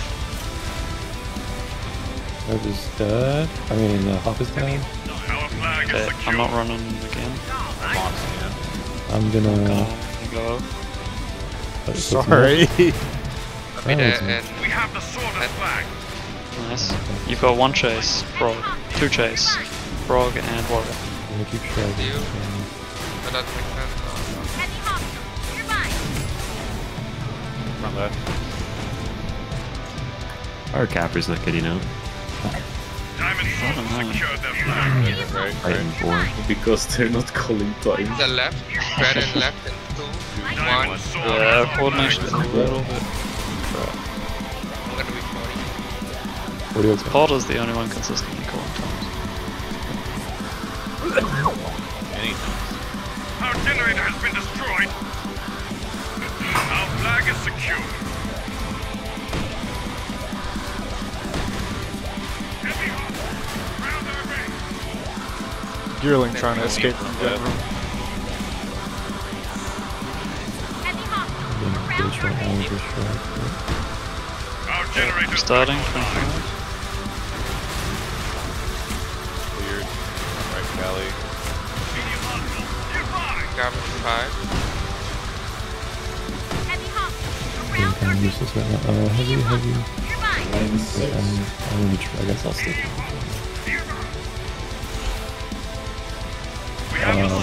Nerve is dead. I mean, Hop is dead. Our flag Okay, is I'm secure. not running again. I'm gonna. Go. Sorry. I'll be there Frozen. and We have the Swordless flag. Nice. You've got 1 chase, frog, 2 chase, frog and warrior. I'm gonna keep shredding. You. that doesn't make sense. Heavy hostile. You're mine. Front left. Our capper's not getting out. Diamond Sword I don't has know. secured their flag. Right. Right and forward. Because they're not calling time. The left, red and left and 2, 1. Diamond Sword Yeah, has coordination is a little bit. I'm gonna be 40. What do you expect? Potter's the only one consistently calling times. Anything. Our generator has been destroyed. Our flag is secure. yearling trying to escape from jet room. Starting. Cleared. Right valley. Grabbing 5. Kind of useless right now. Heavy. I'm gonna try. I guess I'll stick. Right now.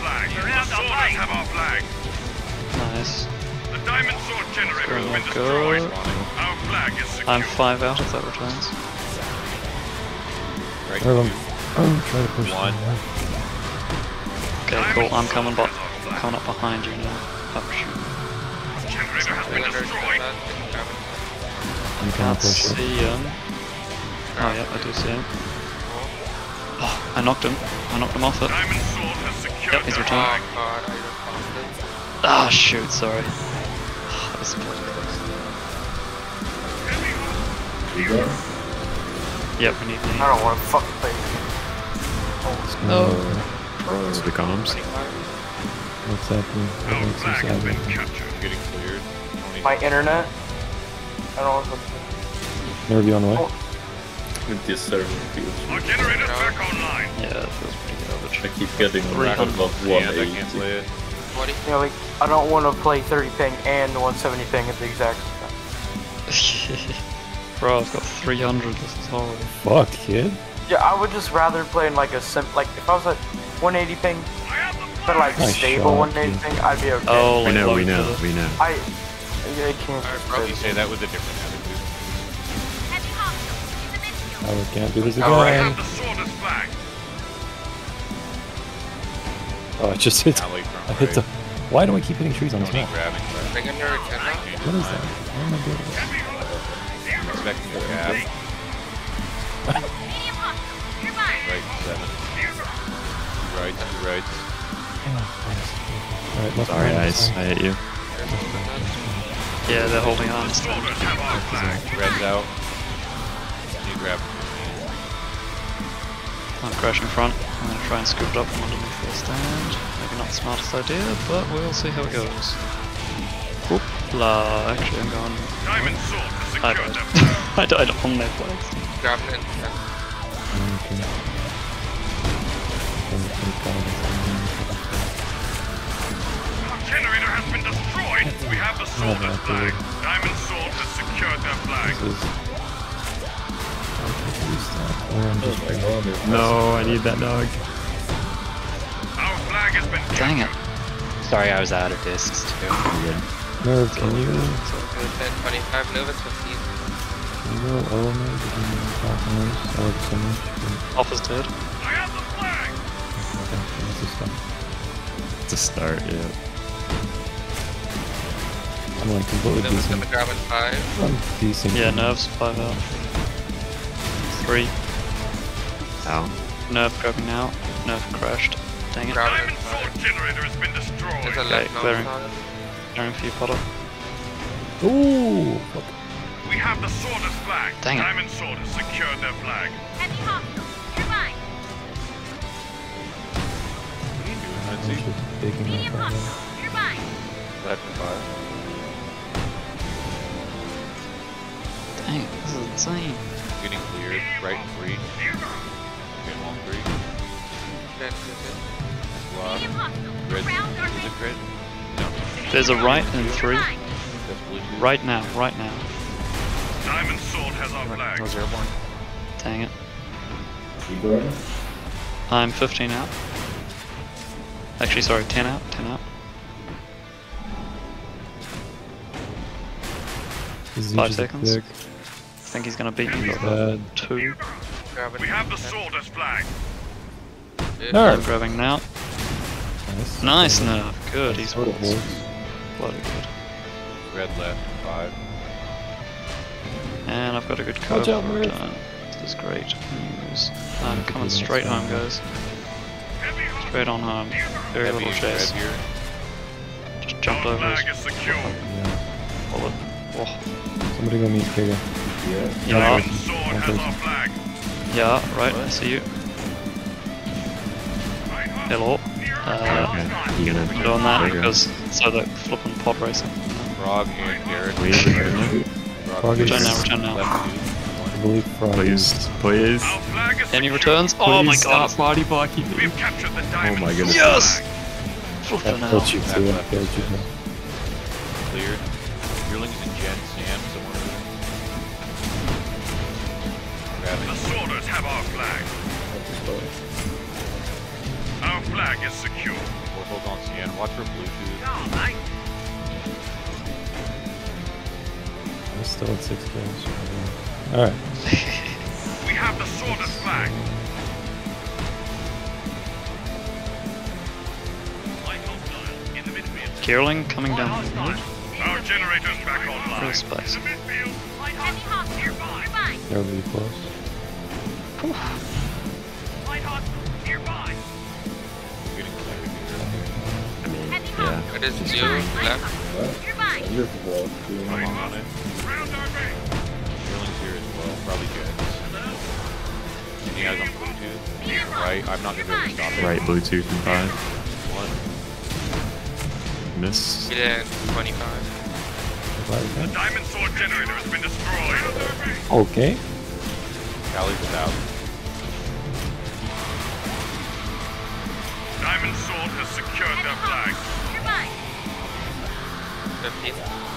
Nice. The Diamond Sword generator has been Go. destroyed. Our flag is secure. I'm 5 out if that returns. Right. Try to push. 1. Okay, cool. I'm coming up behind you now. Oh shoot. Generator has been destroyed. You Can't can't push it. see him. Oh yeah, I do see him. Oh, I knocked him off it. Diamond Sword has secured Yep, he's the returned. flag. Oh god, I responded. Ah, shoot, sorry. This is Yep, we need I don't want to fucking play. No. It's the comms. What's happening? Our What's flag has been happening? captured. Getting cleared. My internet. I don't know Nervy on the way. With this server feels. Our generator's back online. Yeah, that feels pretty garbage. I keep getting above And I can't 180. play it. What Yeah, like, I don't want to play 30 ping and 170 ping at the exact same time. Bro, I've got 300, this is horrible. Fuck, kid. Yeah, I would just rather play in like a like if I was at 180 ping, but like Nice stable shot, 180 dude. ping, I'd be okay. Oh, We like know. low to the- I can't. You say that with a different attitude. Oh, we can't do this I again. have the Sword's flag. Oh, I just hit. Alley from I hit the. right. Why do I keep hitting trees on this Tony map? grabbing Bring in your antenna. What is that? Why am I doing this? expecting to gap. Right 7. Right. Alright, left. Sorry, nice. I hit you. Yeah, they're holding on. Red's out. You grab. I'm crashing front. I'm gonna try and scoop it up from underneath the stand. Maybe not the smartest idea, but we'll see how it goes. Hoopla, actually I'm going... Diamond Sword has I secured died. them. I died on their flags. Grab an antenna. Our generator has been destroyed. We have the Sword's flag. Diamond Sword has secured their flag. No, I need that dog. Our flag has been Dang it. Sorry, I was out of discs too. Nerve, can you? So good. 10, 25 Nova, 15. Can you go over me? Can you talk on this? I like so much. Office dead. I have the flag. Okay, that's a start. It's a start, yeah. I'm like completely Nova's decent. gonna grab in 5. I'm decent. Yeah, nerves 5 out. 3. Ow. Nerve grabbing now. Nerve crashed. Dang it. Diamond Sword generator has been destroyed. There's a Okay, left clearing. node. Clearing for you, Potter. Ooh! Fuck. We have the Sword's flag. Dang it. Diamond Sword has secured their flag. I'm just taking my time. Left and 5. Dang, this is insane. Getting cleared. Right and 3. Getting all 3. Good. Block. Red. Is it red? No. There's a right and 3. That's blue. Right now. Diamond Sword has our flag. Dang it. I'm 15 out. Actually, sorry, 10 out. 10 out. This is 5 just seconds. quick. I think he's gonna beat me by Bad. 2. Grab We have the Sword's flag. Nerve grabbing now. Nice. Nice nerve. Good, he's Sort of holds. bloody good. Red left 5. And I've got a good curve Watch out, for Nerve. return. This is great news. I'm coming straight home, guys. Straight on home. Very Heavy little is chase. red here. Just jumped Our over flag his is secure. bullet. Oh. Somebody go meet Kiga. Yeah, Diamond Sword has our flag. yeah, right, I see you. Hello. Okay. You gonna I'm doing that because so that flipping pod racing. Frog and Garrett. Return now. I believe Frog Please. Any returns? Oh my god. Stop body blocking me. Oh my goodness. Yes! I killed you too. I killed you. Cleared. Yearlings and Gen Sam somewhere over there. The soldiers have our flag. Our flag is secure. We'll hold on Sam. Watch for Bluetooth. I'm still at 6 kills. Alright. We have the soldiers' flag. Kierling coming down. Our generators back online. Real spice. They're really close. Yeah. What is you left? I'm on it. Yearlings here as well. Probably Jets. And you guys on Bluetooth? Right. I'm not gonna be able to stop it. Right, Bluetooth in 5. 1. Miss. We did 25. The diamond sword generator has been destroyed. Okay. Callie's is out. Diamond sword has secured their flag. 15.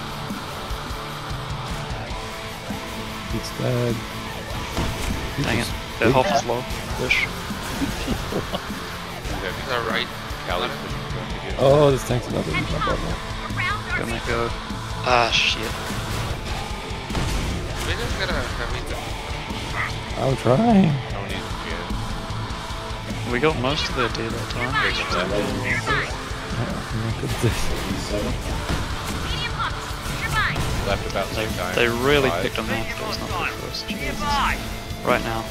It's dead. Dang it. Their health is low. Wish. These are right. Callie's pushing going to get. Oh, this tank's another one. Gonna go. Ah, shit. We just gotta have it. I'm trying. No need to get. We got most of their data time. Left about the same time. They really 5. picked them off, but it's not good for us. Jesus. Right now.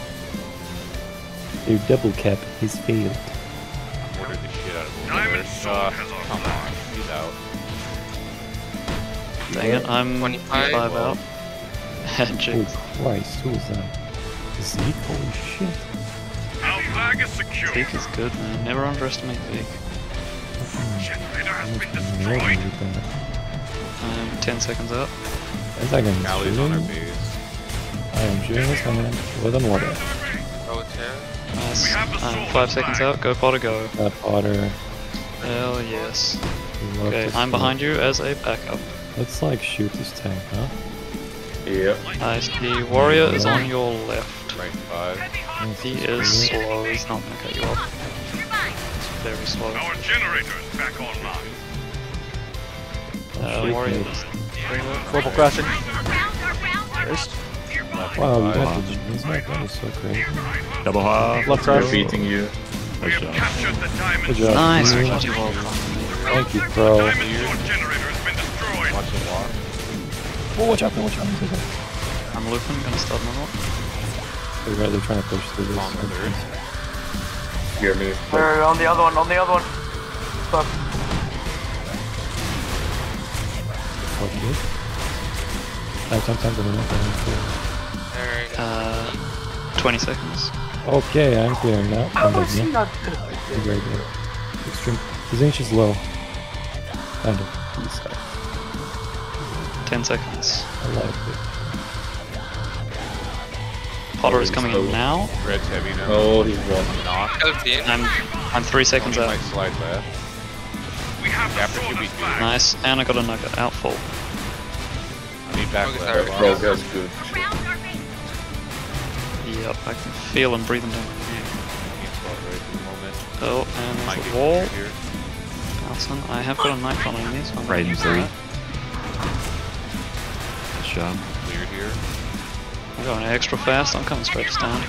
Your double cap is failed. Ordered the shit out of him. Diamond sword has our Come on. He's out. Dang it, I'm 25. 5 out. Oh Jinx. Christ, who is that? Zeke? Holy shit. Our flag is secure. Zeke is good, man. Never underestimate Zeke. Generator has been Nailed me destroyed. with that. I'm 10 seconds out. 10 seconds. Callie's on her base. I am shooting this man with an order. Oh, chair. Nice. I'm 5 seconds out. Go Potter, go. That Potter. Hell yes. Love Okay, to I'm see behind you as a backup. Let's like shoot this tank, huh? Yep. Nice. The warrior is on your left. Right 5. He is slow. He's not gonna cut you off. It's very slow. Our generators back online. Warrior is very low. Global crashing. Wow, Left that 5. is, that is so crazy. Double hop. Left crash. Beating you. We have captured the diamond Good sword. job. Nice. Thank Bloody well done. Thank you, bro. Diamond sword generator has been destroyed. Watch the walk. Oh, watch out, watch out. I'm looping. Gonna start my walk. They're trying to push through this. On the third. Hear me. They're on the other one, on the other one. Fuck. What you did? There 20 seconds. Okay, I'm clearing now. How I'm was he dead, not yeah. He's right there. Extreme. His ancient's low. Kind of. He's 10 seconds. I like it. Potter is coming in now. Red's heavy now. Oh, he's wrong. Knock. I'm 3 seconds Tony out. might slide left. We have the After should be soldiers' good. flag. Nice, and I got a nugget out full. I need back Okay, left. sorry. Bro, that's good. Yep, I can feel him breathing down. Need spot right for the moment. Oh, and Might there's get the wall. here. Awesome. I have got a knife on me, so I'm Right in use 3. that. Nice job. Cleared here. I'm going extra fast. I'm coming straight to stand.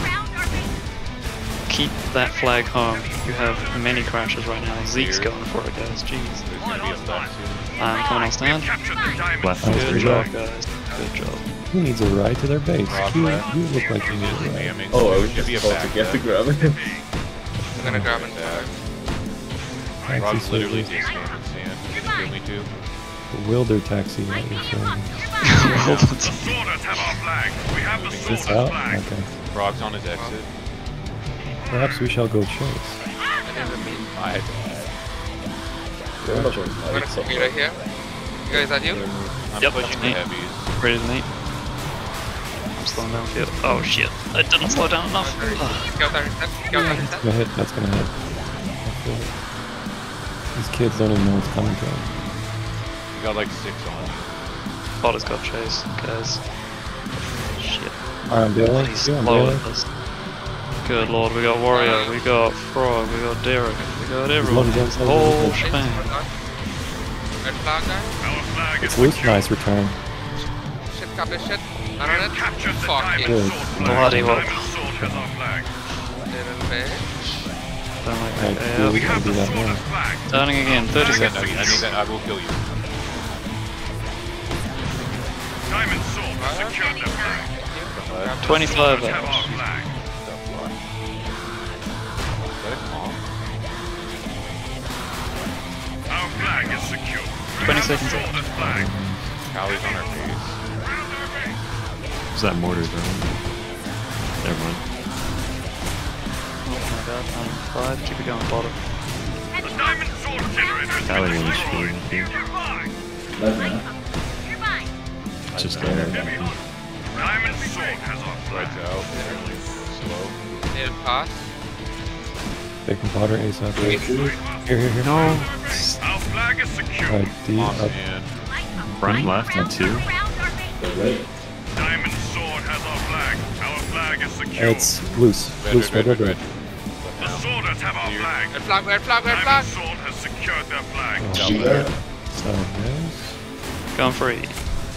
Keep that flag home. You have many crashes right now. Zeke's going for it, guys. Jeez. There's gonna be a left soon. I'm coming on stand. Captured the diamond Left. sword. Good job, guys. Good job. Who needs a ride to their base? Rock You left. look like you need a ride. Spamming. Oh, I was Should just be a about back to get the left. grab. I'm gonna grab him back. Taxi Rob's literally service. just standing stand. He's gonna kill me too. The Wilder taxi, what you're saying. The soldiers have our flag. We have the Is soldiers' this out? flag. Okay. Frog's on his exit. Perhaps we shall go chase. didn't mean My bad. I'm gonna compete right here. You guys are you? I'm Yep, pushing that's the me. heavies. Ready to meet. I'm slowing down field. Oh shit, I didn't slow down enough. That's gonna hit. That's gonna hit. I feel it. These kids don't even know what's coming to them. You got like 6 on. Potter's got chase, guys. Shit. Alright, Bailey. He's You on, slow Bailey? at this. Good lord, we got Wario, we got Frog, we got Derek, we got everyone. Loaded in, Whole loaded in. shebang. Red flag guy? It's Luke's nice return. Shit, copy shit. I don't know. Fuck it. Good. Bloody well. Little bitch. Don't like Alright, that. cool, we can do that now. Starting again, 30 seconds. I need that. I will kill you. Diamond Sword has secured their flag. 25 Have hours. our flag. Our flag is secure. 20 seconds Sword and flag. Callie's on her face. What's that mortar throwing? Never mind. Oh my god, 5, keep it going, bottom. The Diamond Sword generator is Callie finished won't destroyed. shoot you. Just there. Diamond Sword has our flag. Lights out. Slow. Need a pass. Taking Potter ASAP. Here. No. Our flag is secure. Alright, D up. Man. Front left and 2. Diamond Sword has our flag. Our flag is secure. It's loose. Loose, red. The Sworders have our flag. Red flag, red flag, red Diamond flag. Sword has secured their flag. So, yes. Going for E.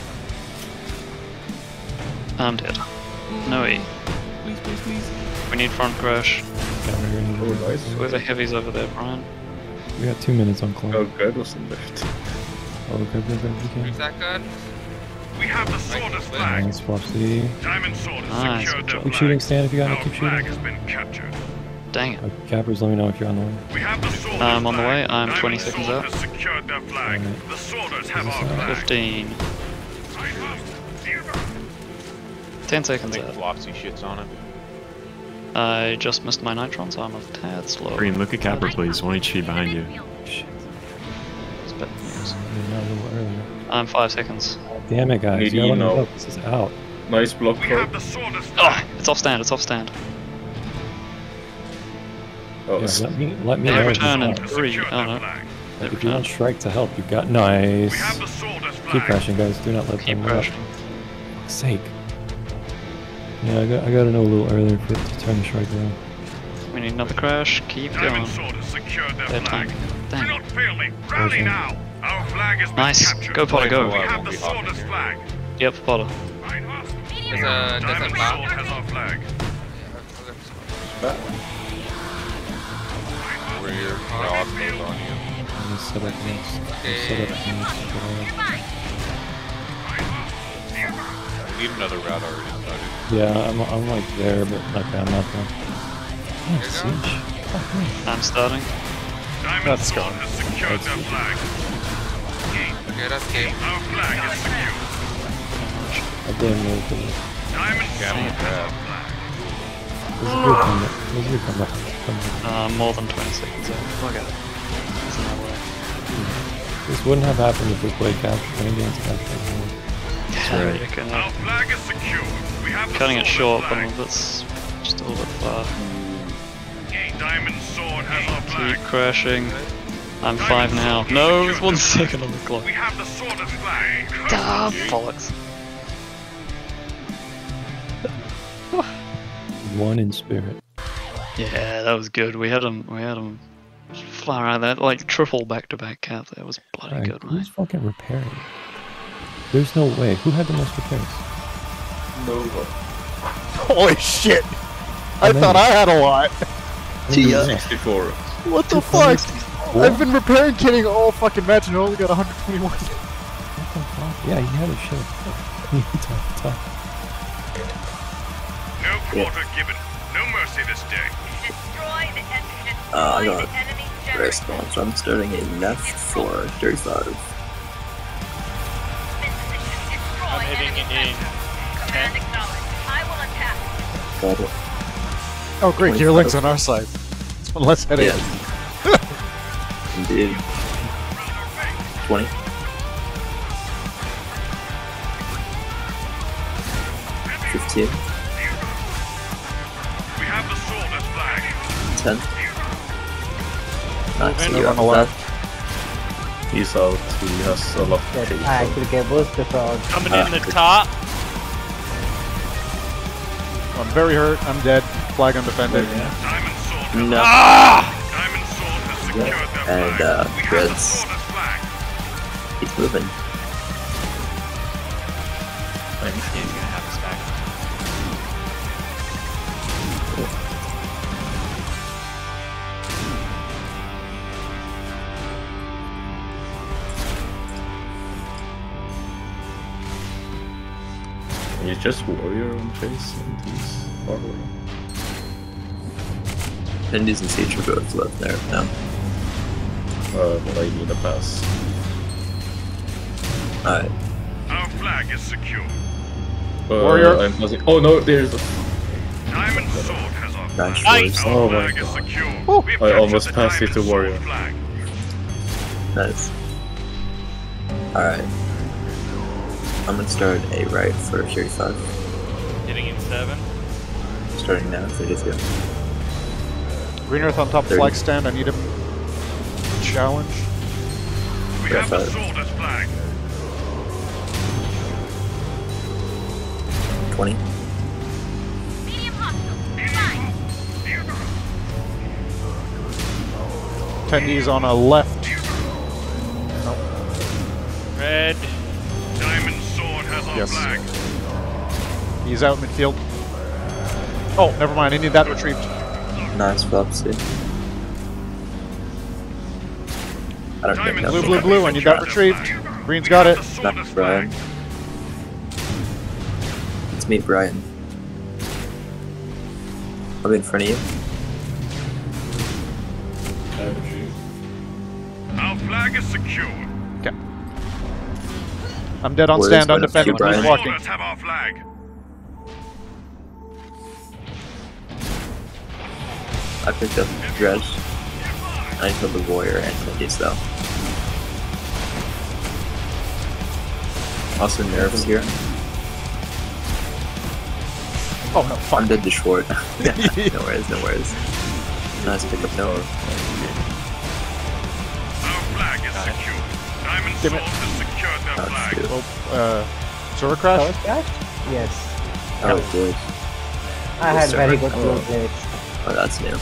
I'm dead. No E. We need front crash. Where the heavies over there, Brian? We got 2 minutes on clock. Oh, good was left. Oh, good. You Is can. that good? We have the Sworders flag. Nice, watch the. Diamond Sword has Nice, secured their Keep flag. shooting, Stan, if you got it. Our Keep flag shooting. has been captured. Dang it. Cappers, let me know if you're on the way. We have the Sworders I'm on the way, flag. I'm Diamond 20 seconds Sword out. has secured their flag. Alright. The Sworders have Is our this flag. 15. 10 I seconds think out. Flopsy shits on it. I just missed my nitron, so I'm a tad slow. Green, look at Capper, please. 1 HP behind you. Shit. It's bad news. Maybe not a little earlier. I'm 5 seconds. Damn it, guys. Need You gotta let me eno. know if this is out. Nice block We code. have the Sworders Oh, flag. it's off stand, it's off stand. Oh, Yeah, it's- let me They know. if it's return in out. 3. Secured Oh their no. flag. They If you want return. Shrike to help, you got. Nice. We have the Sworders flag. Keep crashing, guys. Do not let Keep them crashing. For fuck's sake. Yeah, I gotta know a little earlier for it to turn the Shrike around. We need another crash, keep going. Diamond Sword has secured their Bad flag. time. Do Dang. not fail me. Rally now. Our flag has been Nice. captured. Go, Potter, go. We have the Sworders flag. Yep, Potter. There's a Diamond map. Sword has our flag. We're here. Rock goes on you. I'm gonna set up next. Set up next. We need another route already started. Yeah, I'm like there, but okay, I'm not there. Damn, Siege. Fuck me. I'm starting. Diamond That's Sword gone. has secured their flag. Okay, that's game. Our flag is secure. I damn near did it. Diamond Sword Camel has grab. our flag. Where's your comeback? Where's your comeback? Come on. More than 20 seconds out. Look at it. There's no way. This wouldn't have happened if we played capture. Rain Dance capture. That's right. Our flag is secure. We have the Cutting it Sworders short, but flag. that's just a little bit far. Diamond Sword has our flag. Keep crashing. I'm 5 now. No, there's 1 second on the clock. We have the Sworders flag. Ah, bollocks. One in spirit. Yeah, that was good. We had him far out there, like triple back-to-back cap. That was bloody Alright, good, mate. who's fucking repairing? There's no way. Who had the most repairs? Nova. Holy shit! I How thought many? I had a lot. 64. What the fuck? I've been repairing Kenny all fucking match and I only got 121. What the fuck? Yeah, he had a shit. Tough. No quarter given. No mercy this day. Destroy the enemy. I Destroy got the enemy rest generation. on, so I'm starting a Nef for 35. I'm hitting it in. Command acknowledged. I will attack. Got it. Oh great, your link's on our side. It's one less headache. Yeah. Indeed. 20. 15. We have the sword as flag. 10. Nice. Move in. You're On the up left. He's out. He has a lot of kills. I could get boosted for Coming in the top. I'm very hurt. I'm dead. Flag undefended. Diamond sword. No. Diamond sword has secured their And flag. We have the Reds. sword as flag. He's moving. He's gonna have us back. He's just warrior on face and he's warrior. Indies and Siege are both left there now. But I need a pass. Alright. Our flag is secure. Warrior. I'm passing. Oh no, there's a. Diamond sword has our Nice. flag. Nice. Our Oh my flag is god. secure. We've I captured almost the passed it to diamond sword warrior. flag. Nice. Alright. I'm gonna start a right for 35. Hitting in 7. Starting now, 32. Green Earth on top of 30. flag stand. I need him. Challenge. We have the sword as flag. 20. Medium hostile. Nearby. 10D's on a left. Red. Diamond sword has our Yes. flag. He's out midfield. Oh, never mind. I need that retrieved. Nice prophecy. I don't think Blue, blue, blue. I need that retrieved. Green's got it. Nice, Brian. Let's meet Brian. I'll be in front of you. Our flag is secure. Okay. I'm dead on Where's stand, the undefended. Brian? He's walking. Let's have our flag. I picked up Dredge. I killed the warrior and Cindy's though. Also nerves here. Oh no, fuck. I'm dead to short. No worries, no worries. Nice pick up Noah. Our flag is secure. Diamond Damn sword it. has secured their flag. Oh, server crash? Yes. Oh, good. I had very good Oh. roleplays. Oh, that's new.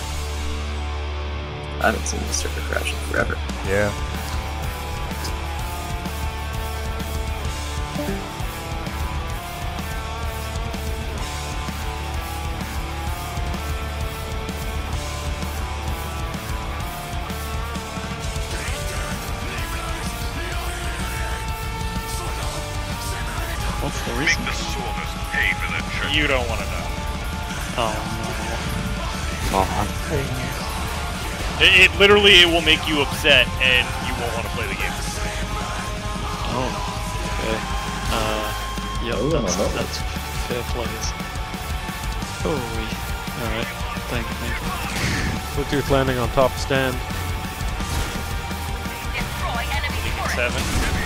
I haven't seen the server crash in forever. Yeah. What's the Make reason? the sworders pay for their treasure. You don't want to know. It literally will make you upset and you won't want to play the game. Oh, okay. Yeah, that's fair plays. Oh, alright. Thank you. Bluetooth landing on top stand. Destroy enemy turret. 7.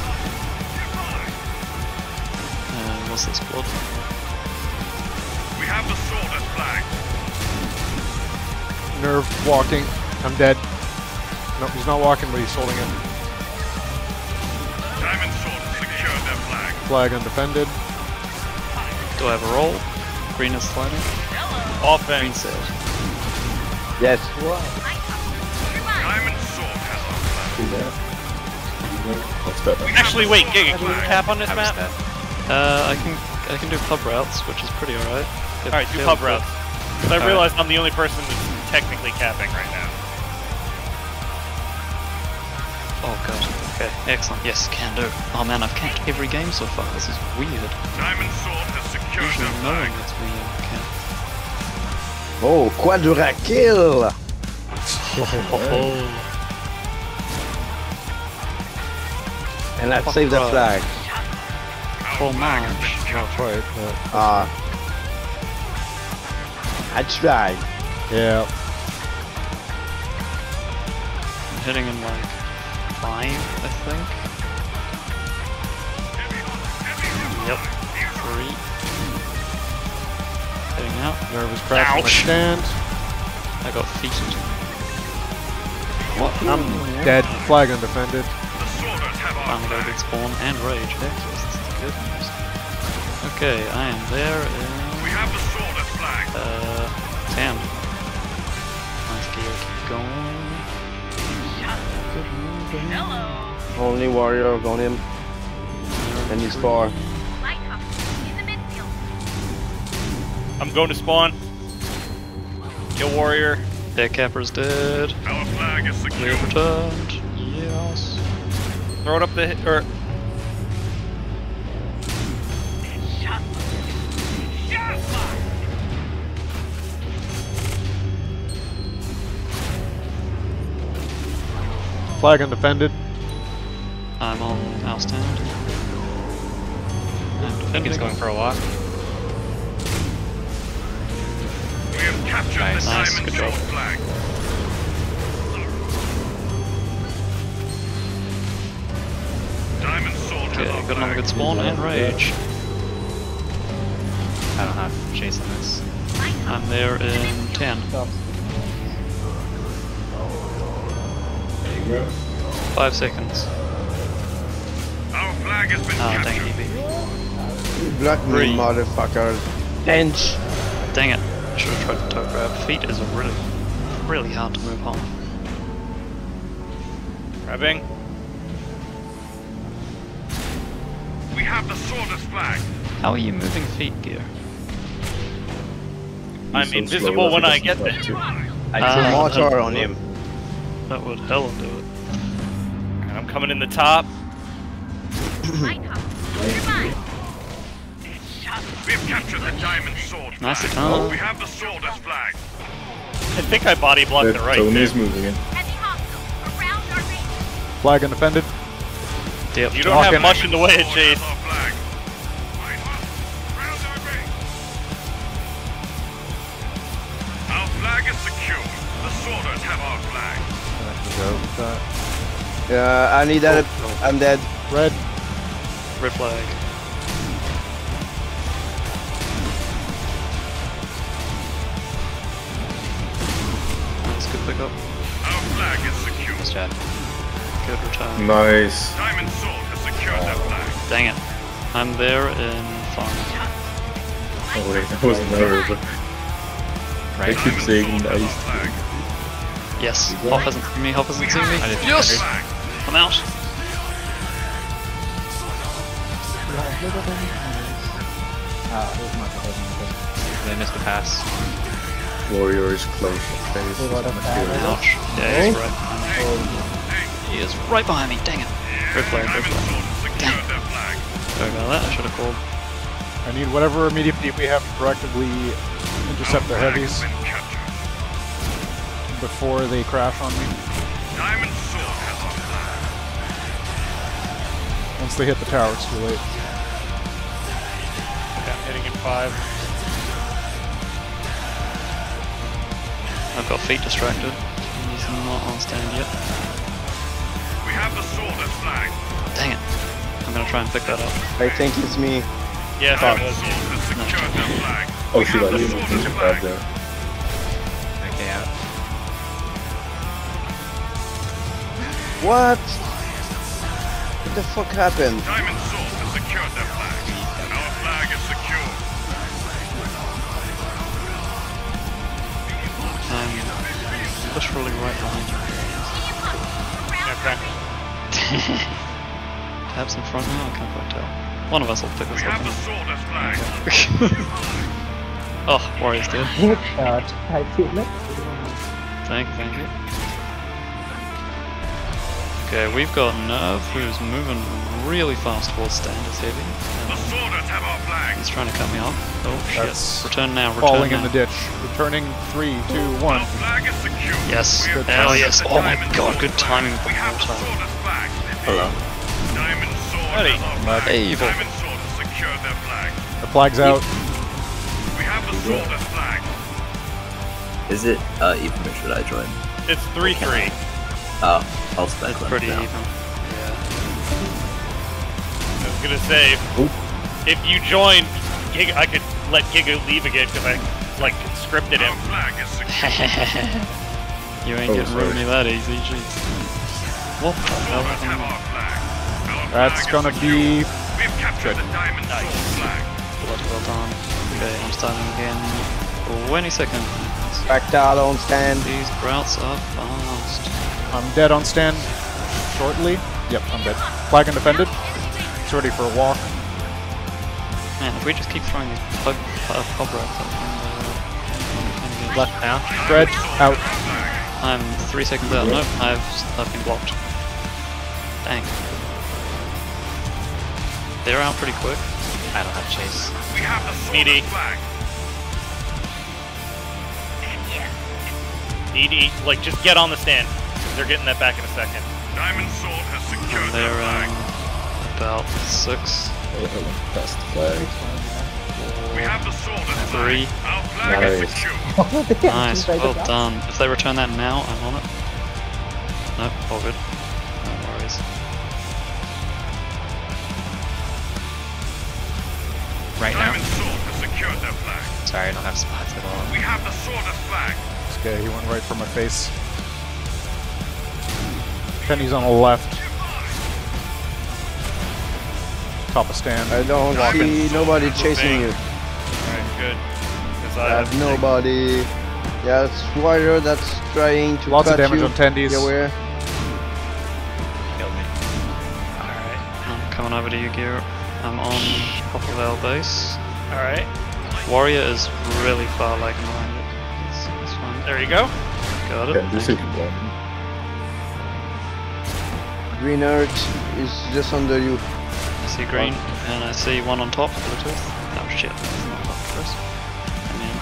What's this squad? We have the sword as flag. Nerve walking. I'm dead. Nope, he's not walking, but he's holding it. Diamond sword has secured their flag. Flag undefended. Do I have a roll? Green is sliding. Green Offense. sailed. Yes. Diamond sword has our flag. What's that? Actually, wait, Giga, can you tap on this How was map? that? I can do pub routes, which is pretty alright. Alright, do pub routes. Because I realize I'm the only person that's technically capping right now. Oh god. Okay, excellent. Yes, can do. Oh man, I've camped every game so far. This is weird. Diamond sword has secured Usually their no flag. one gets me camp. Oh, Quadra kill! And let's save the flag. Fromage. Not quite, but I tried. yeah. hitting in like 5, I think. Yep, 3. Heading out. Nervous crash on my stand. I got feated. What? I'm dead. Flag undefended. Finally got a good spawn and rage. Excellent. That's good news. Okay, I am there in... We have the sword as flag. 10. Nice gear, keep going. Hello. Only warrior on him. And he's far. I'm going to spawn. Kill warrior. Dead capper's dead. Our flag is secure. Clear returned. Yes. Throw it up the or. Flag undefended. I'm on our stand. I think it's going for a walk. We have captured the diamond sword flag. Diamond sword. Okay, got another good spawn and rage. I don't have chase on this. I'm there in 10. 5 seconds. Our flag has been Dang captured. it, EB. Block me, motherfucker. Bench. Dang it. I should have tried to toe grab. Feet is really hard to move on. Grabbing. We have the sword as flag. How are you moving feet, gear? I'm invisible when I get there. I threw mortar on him. That would hell do it. And I'm coming in the top. We have captured the diamond sword flag. Nicely done. We have the sword as flag. I think I body blocked the right. Tony's moving in. Flag undefended. Yep. You don't have much in the way of chase. Our flag is secure. The sworders have our flag. Yeah, I need that. I'm dead. Red. Red flag. Nice, good pickup. Our flag is secure. Nice job. Good return. Nice. Diamond sword has secured that flag. Dang it. I'm there in farm. Oh wait, that wasn't there. I keep saying nice. Yes. Hop hasn't seen me. Hop hasn't seen me. Yes! I'm out. They missed the pass. Warrior is close. Ouch. Yeah, he's right behind me. He is right behind me. Dang it. Red flag, red flag. Dang. Sorry about that. I should have called. I need whatever immediate feet we have to proactively intercept their heavies before they crash on me. Diamond sword has our flag. Once they hit the tower, it's too late. Okay, I'm hitting in 5. I've got feet distracted. He's not on stand yet. We have the sword as flag. Dang it. I'm gonna try and pick that up. I think it's me. Yes, Diamond it was. sword has secured that flag. Oh We shoot, have I the didn't sword even as think flag. about that. Okay, out. What? What the fuck happened? Diamond sword has secured that flag. Our flag is secure. I'm literally right behind you. Okay. Tabs in front now? I can't quite tell. One of us will pick We this have up. the sword as flag. Oh, Warrior's dead. Headshot. I feel it. Thank you. Okay, we've got Nerve, who's moving really fast towards stand. Is heavy. The sworders have our flag. He's trying to cut me off. Oh shit. That's Return now, return falling now. in the ditch. Returning 3, 2, 1. Our flag is secure. Yes. We have Hell captured yes. the Oh my diamond god, sword good flag. timing. We have the sworders flag. Hello. Diamond sword Ready. has our flag. Hey, evil. Diamond sword has secured their flag. The flag's out. We have the sworders flag. Is it even or should I join? It's 3-3. Oh, I'll spec It's pretty now. even. Yeah. I was gonna say, if you joined, I could let Giga leave again because I like scripted him. You ain't getting rid of me that easy, jeez. What the hell happened? That's gonna be Capture the diamond sword flag. Blood well done. Okay, I'm starting again. 20 seconds. Back out on stand. These routes are fast. I'm dead on stand shortly. Yep, I'm dead. Flag undefended. It's ready for a walk. Man, if we just keep throwing these pub routes up and Left now. Spread out. I'm 3 seconds out. Nope, I've been blocked. Dang. They're out pretty quick. I don't have chase. We have the sword Needy. flag. ED, like just get on the stand. They're getting that back in a second. Diamond sword has secured their They're flag. about 6. Past the flag. We have the sword as 3. flag. Our flag is Nice. secure. Nice, well done. If they return that now, I'm on it. Nope, all good. No worries. Right now. Diamond sword has secured their flag. Sorry, I don't have spots at all. We have the sword as flag. Okay, he went right for my face. Penny's on the left. Top of stand. I don't see nobody chasing you. Alright, good. Because I have nobody. Yeah, it's Warrior that's trying to Lots of cut damage you. on tendies. Be aware. Killed me. Alright, I'm coming over to you, Gear. I'm on top of our base. Alright. Warrior is really far like behind it. It's fine. There you go. Got it. Yeah, this is one. Green Earth is just under you. I see green, and I see one on top, Bluetooth. Oh shit, that's not top for us. And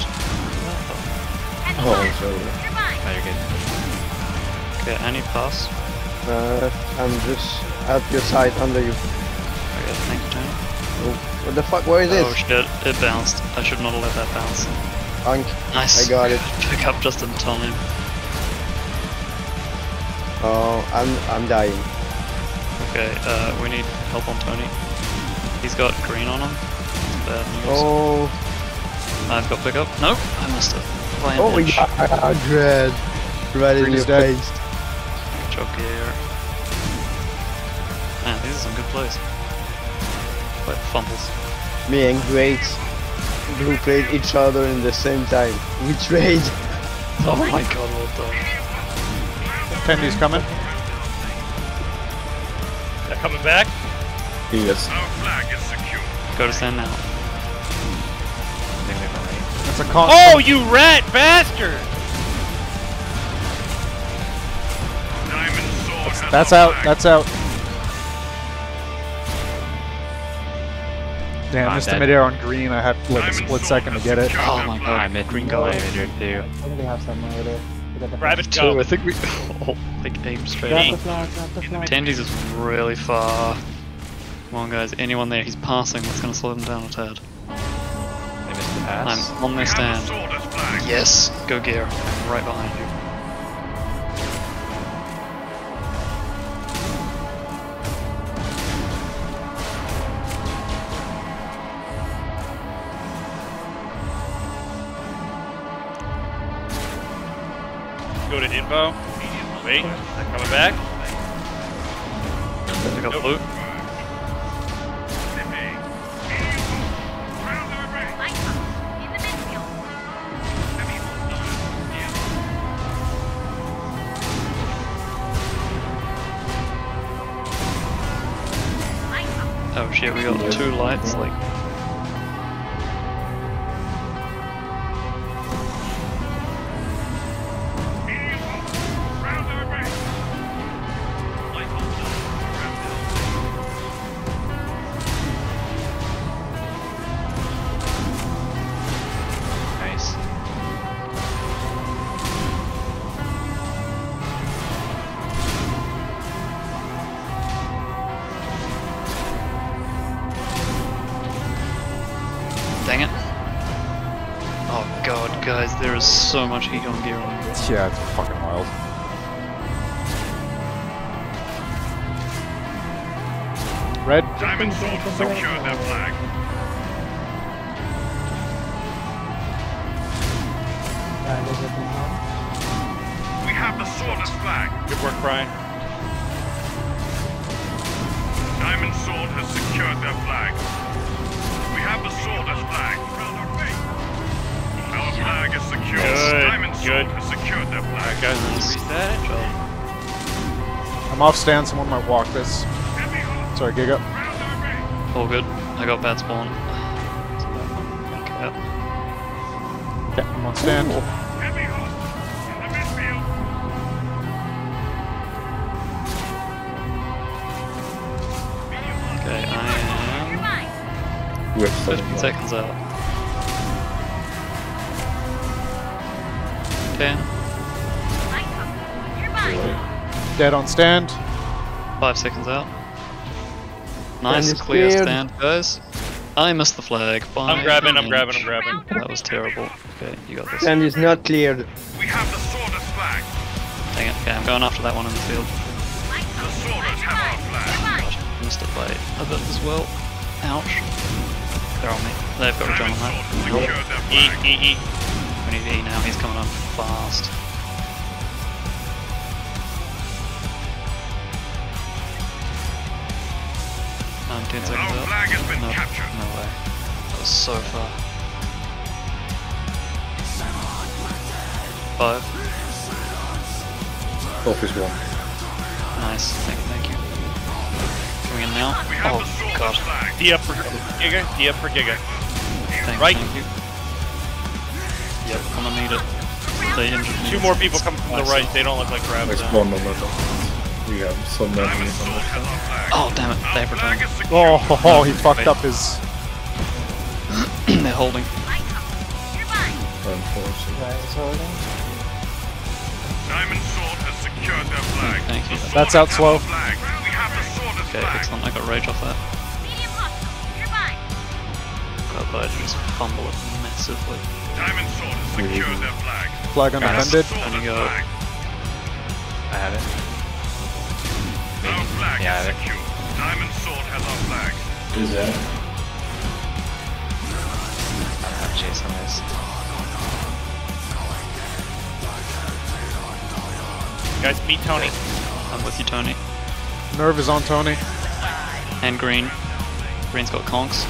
Oh, sorry. oh, you're good. Okay, any pass. I'm just at your side under you. Okay, thank you, Tony. Oh, what the fuck? Where is it? Oh shit, it bounced. I should not have let that bounce. Unk. Nice. I got it. Pick up just in time. Oh, I'm dying. Okay, we need help on Tony. He's got green on him. It's bad news. Oh. I've got pickup. Nope, I missed it. By an Oh inch. yeah, dread. Right in Green your is dead. face. Good job, Gear. Man, these are some good plays. But fumbles. Me and Great who played each other in the same time. We trade. Oh my god, what the... Tendies coming. They're coming back. Yes. Our flag is secure. Go to stand now. That's a con. Oh, you rat bastard! Diamond sword has That's our out. flag. That's out. Damn, I'm missed the dead. midair on green. I had like a split second to get it. Oh my god, I missed green go away mid too. I think they have some over there. Rabbit, Two, go. I think we... Oh, like aim straight Grab in. the flag, grab the flag. Tendies is really far. Come on guys, anyone there, he's passing, that's gonna slow them down a tad. They missed the pass. I'm on their We have the stand. sword as flag. Yes, go Gear. I'm right behind you. Go to info. Wait, they're coming back. Pick up loot. Oh shit, we got 2 lights, like... Nice. Dang it. Oh god, guys, there is so much heat on Gear on you. Yeah, it's fucking wild. Diamond Sword has secured their flag. We have the Sword as flag. Good work, Brian. Diamond Sword has secured their flag. We have the Sword as flag. Our flag is secured. Good, Diamond Sword has secured their flag. Guys, let's reset. I'm off stand, someone might walk this. Sorry, Giga. All good. I got bad spawn. Okay, I'm on stand. Okay, I am 15 seconds out. 10. Dead on stand. 5 seconds out. Nice, Stand is clear cleared. stand, guys. I missed the flag. I'm grabbing. That was terrible. Okay, you got this. Stand is not cleared. We have the Sword as flag. Dang it. Okay, I'm going after that one in the field. The Sworders have our flag. Missed it by a bit as well. Ouch. They're on me. They've got a jump on that. E. We need E now. He's coming up fast. I'm 10 seconds Our out. flag has been captured. No way. That was so far. 5. Office 1. Nice. Thank you. Coming in now. Oh god. D up for Giga. D up for Giga. Thank you. Yep, I'm gonna need it. They injured me. 2 more people come from the right. They don't look like grabs. There's one on the left. We have some enemies on the left. Oh damn it, they've returned. Oh, he fucked up his... They're holding. Diamond Sword has secured their flag. Thank you. That's out slow. Okay, excellent. I got rage off that. God, but I just fumble it massively. Diamond Sword has secured their flag. Flag undefended. On you go. I have it. Our flag Yeah, is secure. Diamond Sword has our flag. Is that? I don't have chase on this. Guys, meet Tony. I'm with you, Tony. Nerve is on Tony. And green. Green's got conks.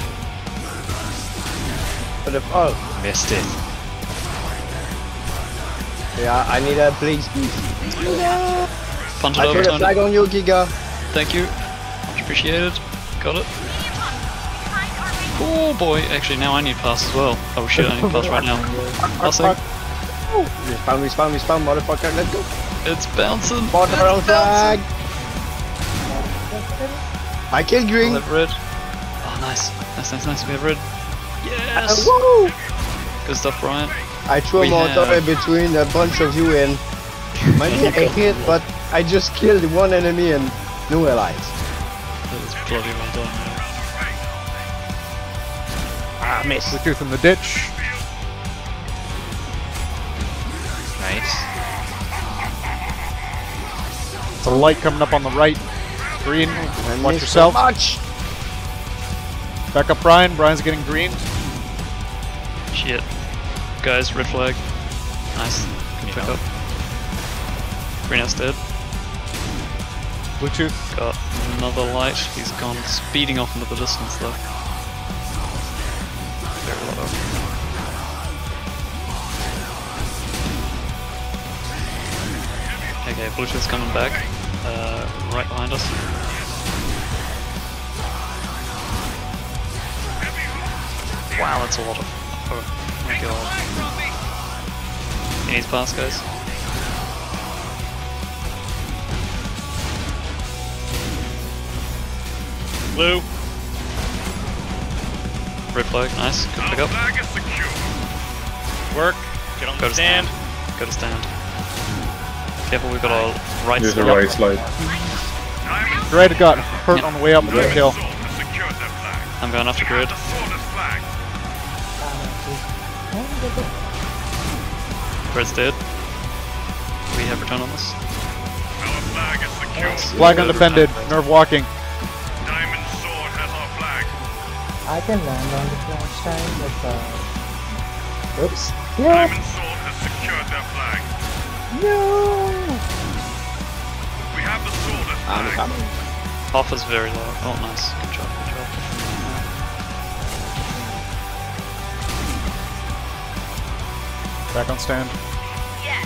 But if, oh, Missed it. yeah, I need a please. Punch it I over, threw the flag Tony. on you, Giga. Thank you. Much appreciated. Got it. Oh boy, actually now I need pass as well. Oh shit, I need pass right now. Passing. Spam, motherfucker, let's go. It's bouncing. Water on flag. I killed green. We have red. Oh nice. Nice. We have red. Yes! Woo! Good stuff, Brian. I threw a Molotov between a bunch of you and might be a hit, but I just killed one enemy and no allies. That was bloody well done. Ah, miss. The tooth in the ditch. Nice. It's a light coming up on the right. Green, I watch missed yourself. so much. Back up Brian. Brian's getting green. Shit. Guys, red flag. Nice. Good pick up. Greenhouse dead. Bluetooth. Got another light. He's gone speeding off into the distance though. Very low. Okay, Bluetooth's coming back. Right behind us. Wow, that's a lot of... Oh my god. He needs pass, guys. Blue. Red flag, nice. Good pick up. Work. Get on Go the to stand. Go to stand. Careful, we've got a right There's a slide. right slide. Red got hurt on the way up with the kill. I'm going after Grid. Red's dead. We have return on this. Flag undefended. Nerve walking. Diamond Sword has I can land on the flash time, but oops. Diamond Sword has secured their flag. No! We have the sword as I'm flag. coming. Hoffa's very low. Oh, nice. Good job, good job. Back on stand. Yes.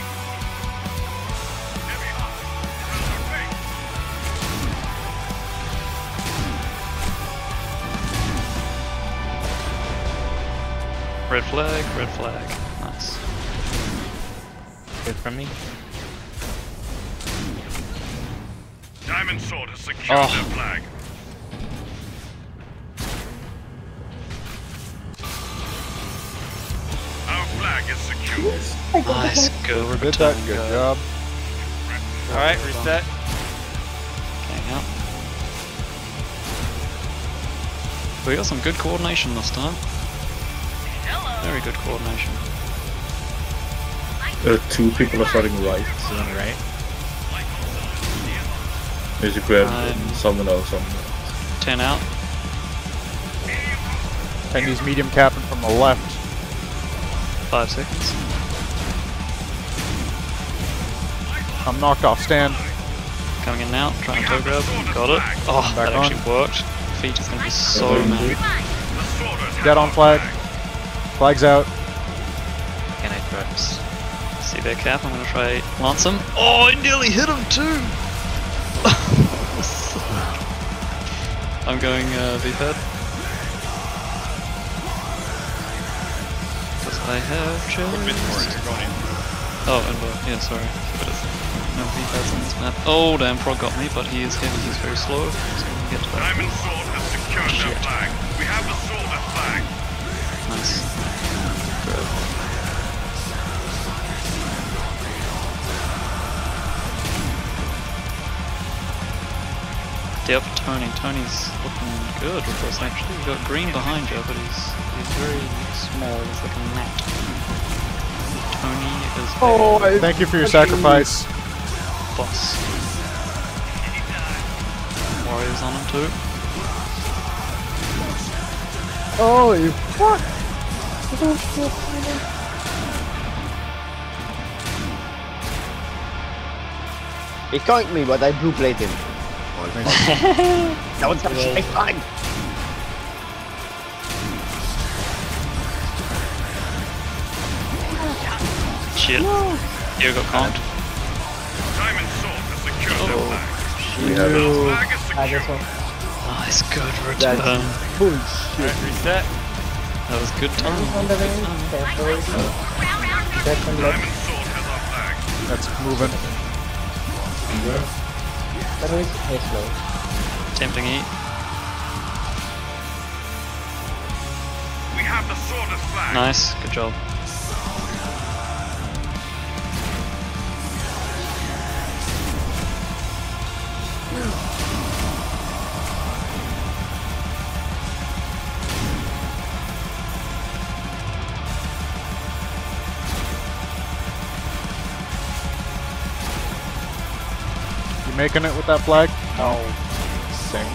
Red flag, red flag. Nice. Good from me. Diamond Sword has secured their flag. Our flag is secure. Nice, good. Did that. Good job. Alright, reset. Okay, yeah. We got some good coordination this time. Very good coordination. Two people are starting right. Is on the right? There's a grab and someone else on 10 out. And he's medium capping from the left. 5 seconds. I'm knocked off stand. Coming in now, trying to toe grab. Got it. Oh, Back that on. actually worked. Feet is going to be so mad. Dead on flag. Flag's out. Can I first? See their cap, I'm going to try lance him. Oh, I nearly hit him too! I'm going V-pad. Because I have changed. Oh, and yeah, sorry. No V-pads on this map. Oh, damn, Frog got me, but he is heavy, he's very slow. So I'm gonna get to that. Diamond Sword has secured their flag. We have the sword as flag. Nice. Grab. Yep, Tony's looking good with us actually. We've got green behind you, but he's very small, he's like a gnat. Tony is big. Thank you for your sacrifice. Boss. Warriors on him too. Oh, you fuck! He conked me, but I blue played him. That was actually fine. Shit. You got conked. Diamond Sword has secured their flag. We have it. Flag is secure. Nice, good return. Alright, reset. That was good time. On the ring, careful. That's on left. Diamond Sword has our flag. That's moving. That was slow. Tempting E. We have the sword as flag. Nice, good job. You making it with that flag? No. Same.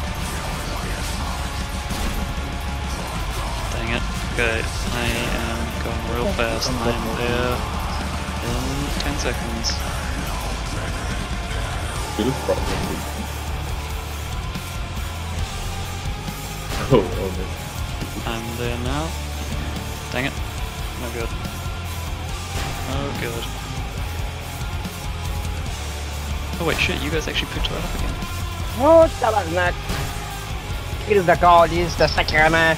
Dang it. Okay, I am going real fast. I'm there in 10 seconds. Oh, I'm there now. Dang it. No good. Oh good. Oh wait, shit, you guys actually picked that up again. Oh, tabarnak! Kill the goalies, the sacrament.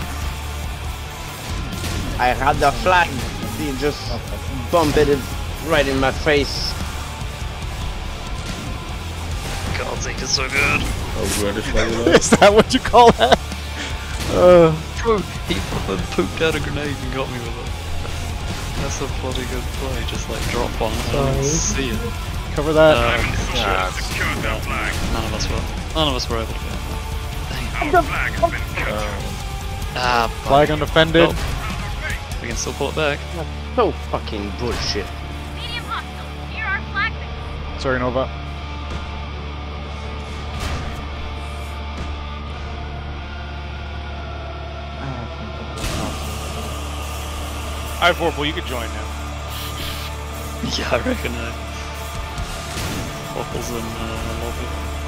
I had the flag. He just bumped it right in my face. Godzik is so good. Is that what you call that? Bro, he fucking pooped out a grenade and got me with it. That's a bloody good play, just like drop one and I didn't see it. Cover that. None of us were. None of us were able to get it. Ah, Flag undefended. Nope. We can still pull it back. So fucking bullshit. Medium hostile. Near our flag. Sorry, Nova. Alright, Vorpal, you can join now. Yeah, I reckon Waffles and lobby.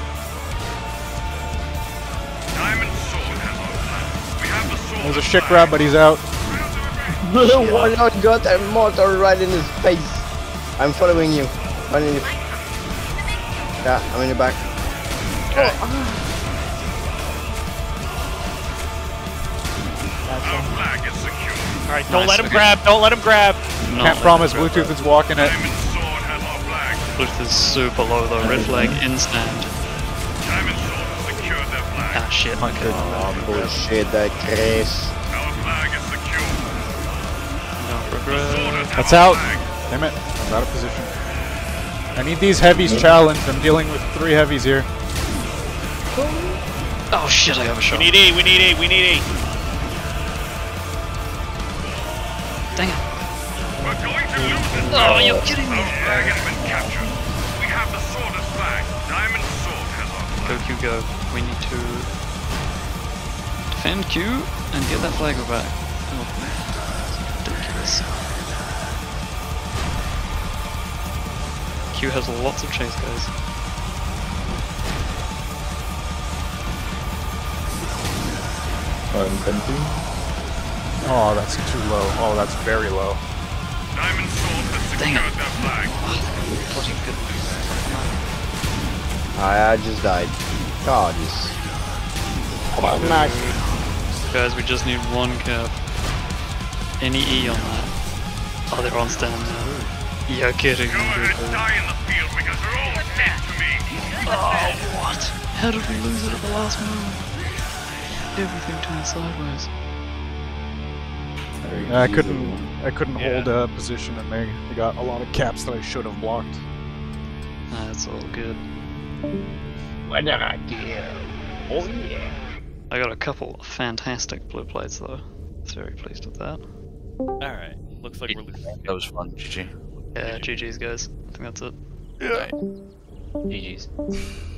Diamond Sword has our plan. We have the sword. There's a shit grab, but he's out. Why not got a mortar right in his face? I'm following you. Following you. Yeah, I'm in your back. Okay. Our flag is secure. Alright, don't let him grab, don't let him grab! Can't promise Bluetooth is walking it. Diamond Sword has our flag. Bluetooth is super low though, red flag in stand. Diamond Sword has secured their flag. Ah shit, okay. Oh bullshit, that Chris. Our flag is secure. No regret. That's out. Damn it, I'm out of position. I need these heavies challenged. I'm dealing with 3 heavies here. Oh shit, I overshot. We need E, we need E, we need E. Dang it. We're going to lose this. Oh, you're kidding me. Our flag has been captured. We have the sword as flag. Diamond Sword has our Go flag. Q, go. We need to defend Q and get that flag back. Oh, it's ridiculous. Q has lots of chase, guys. I'm tempting. Oh, that's too low. Oh, that's very low. Diamond Sword has secured their flag. I just died. God, this. Come on, Mac. Guys, we just need 1 cap. Any E on that. Oh, they're on stand now. You're kidding me. Die in the field because they're all dead to me. Oh, what? How did we lose it at the last moment? Everything turned sideways. I couldn't hold a position, and they got a lot of caps that I should have blocked. That's all good. What did I do? Oh yeah. I got a couple of fantastic blue plates though. Very pleased with that. Alright, looks like we're losing. That was fun, GG. Yeah, GG's guys. I think that's it. Yeah. GG's.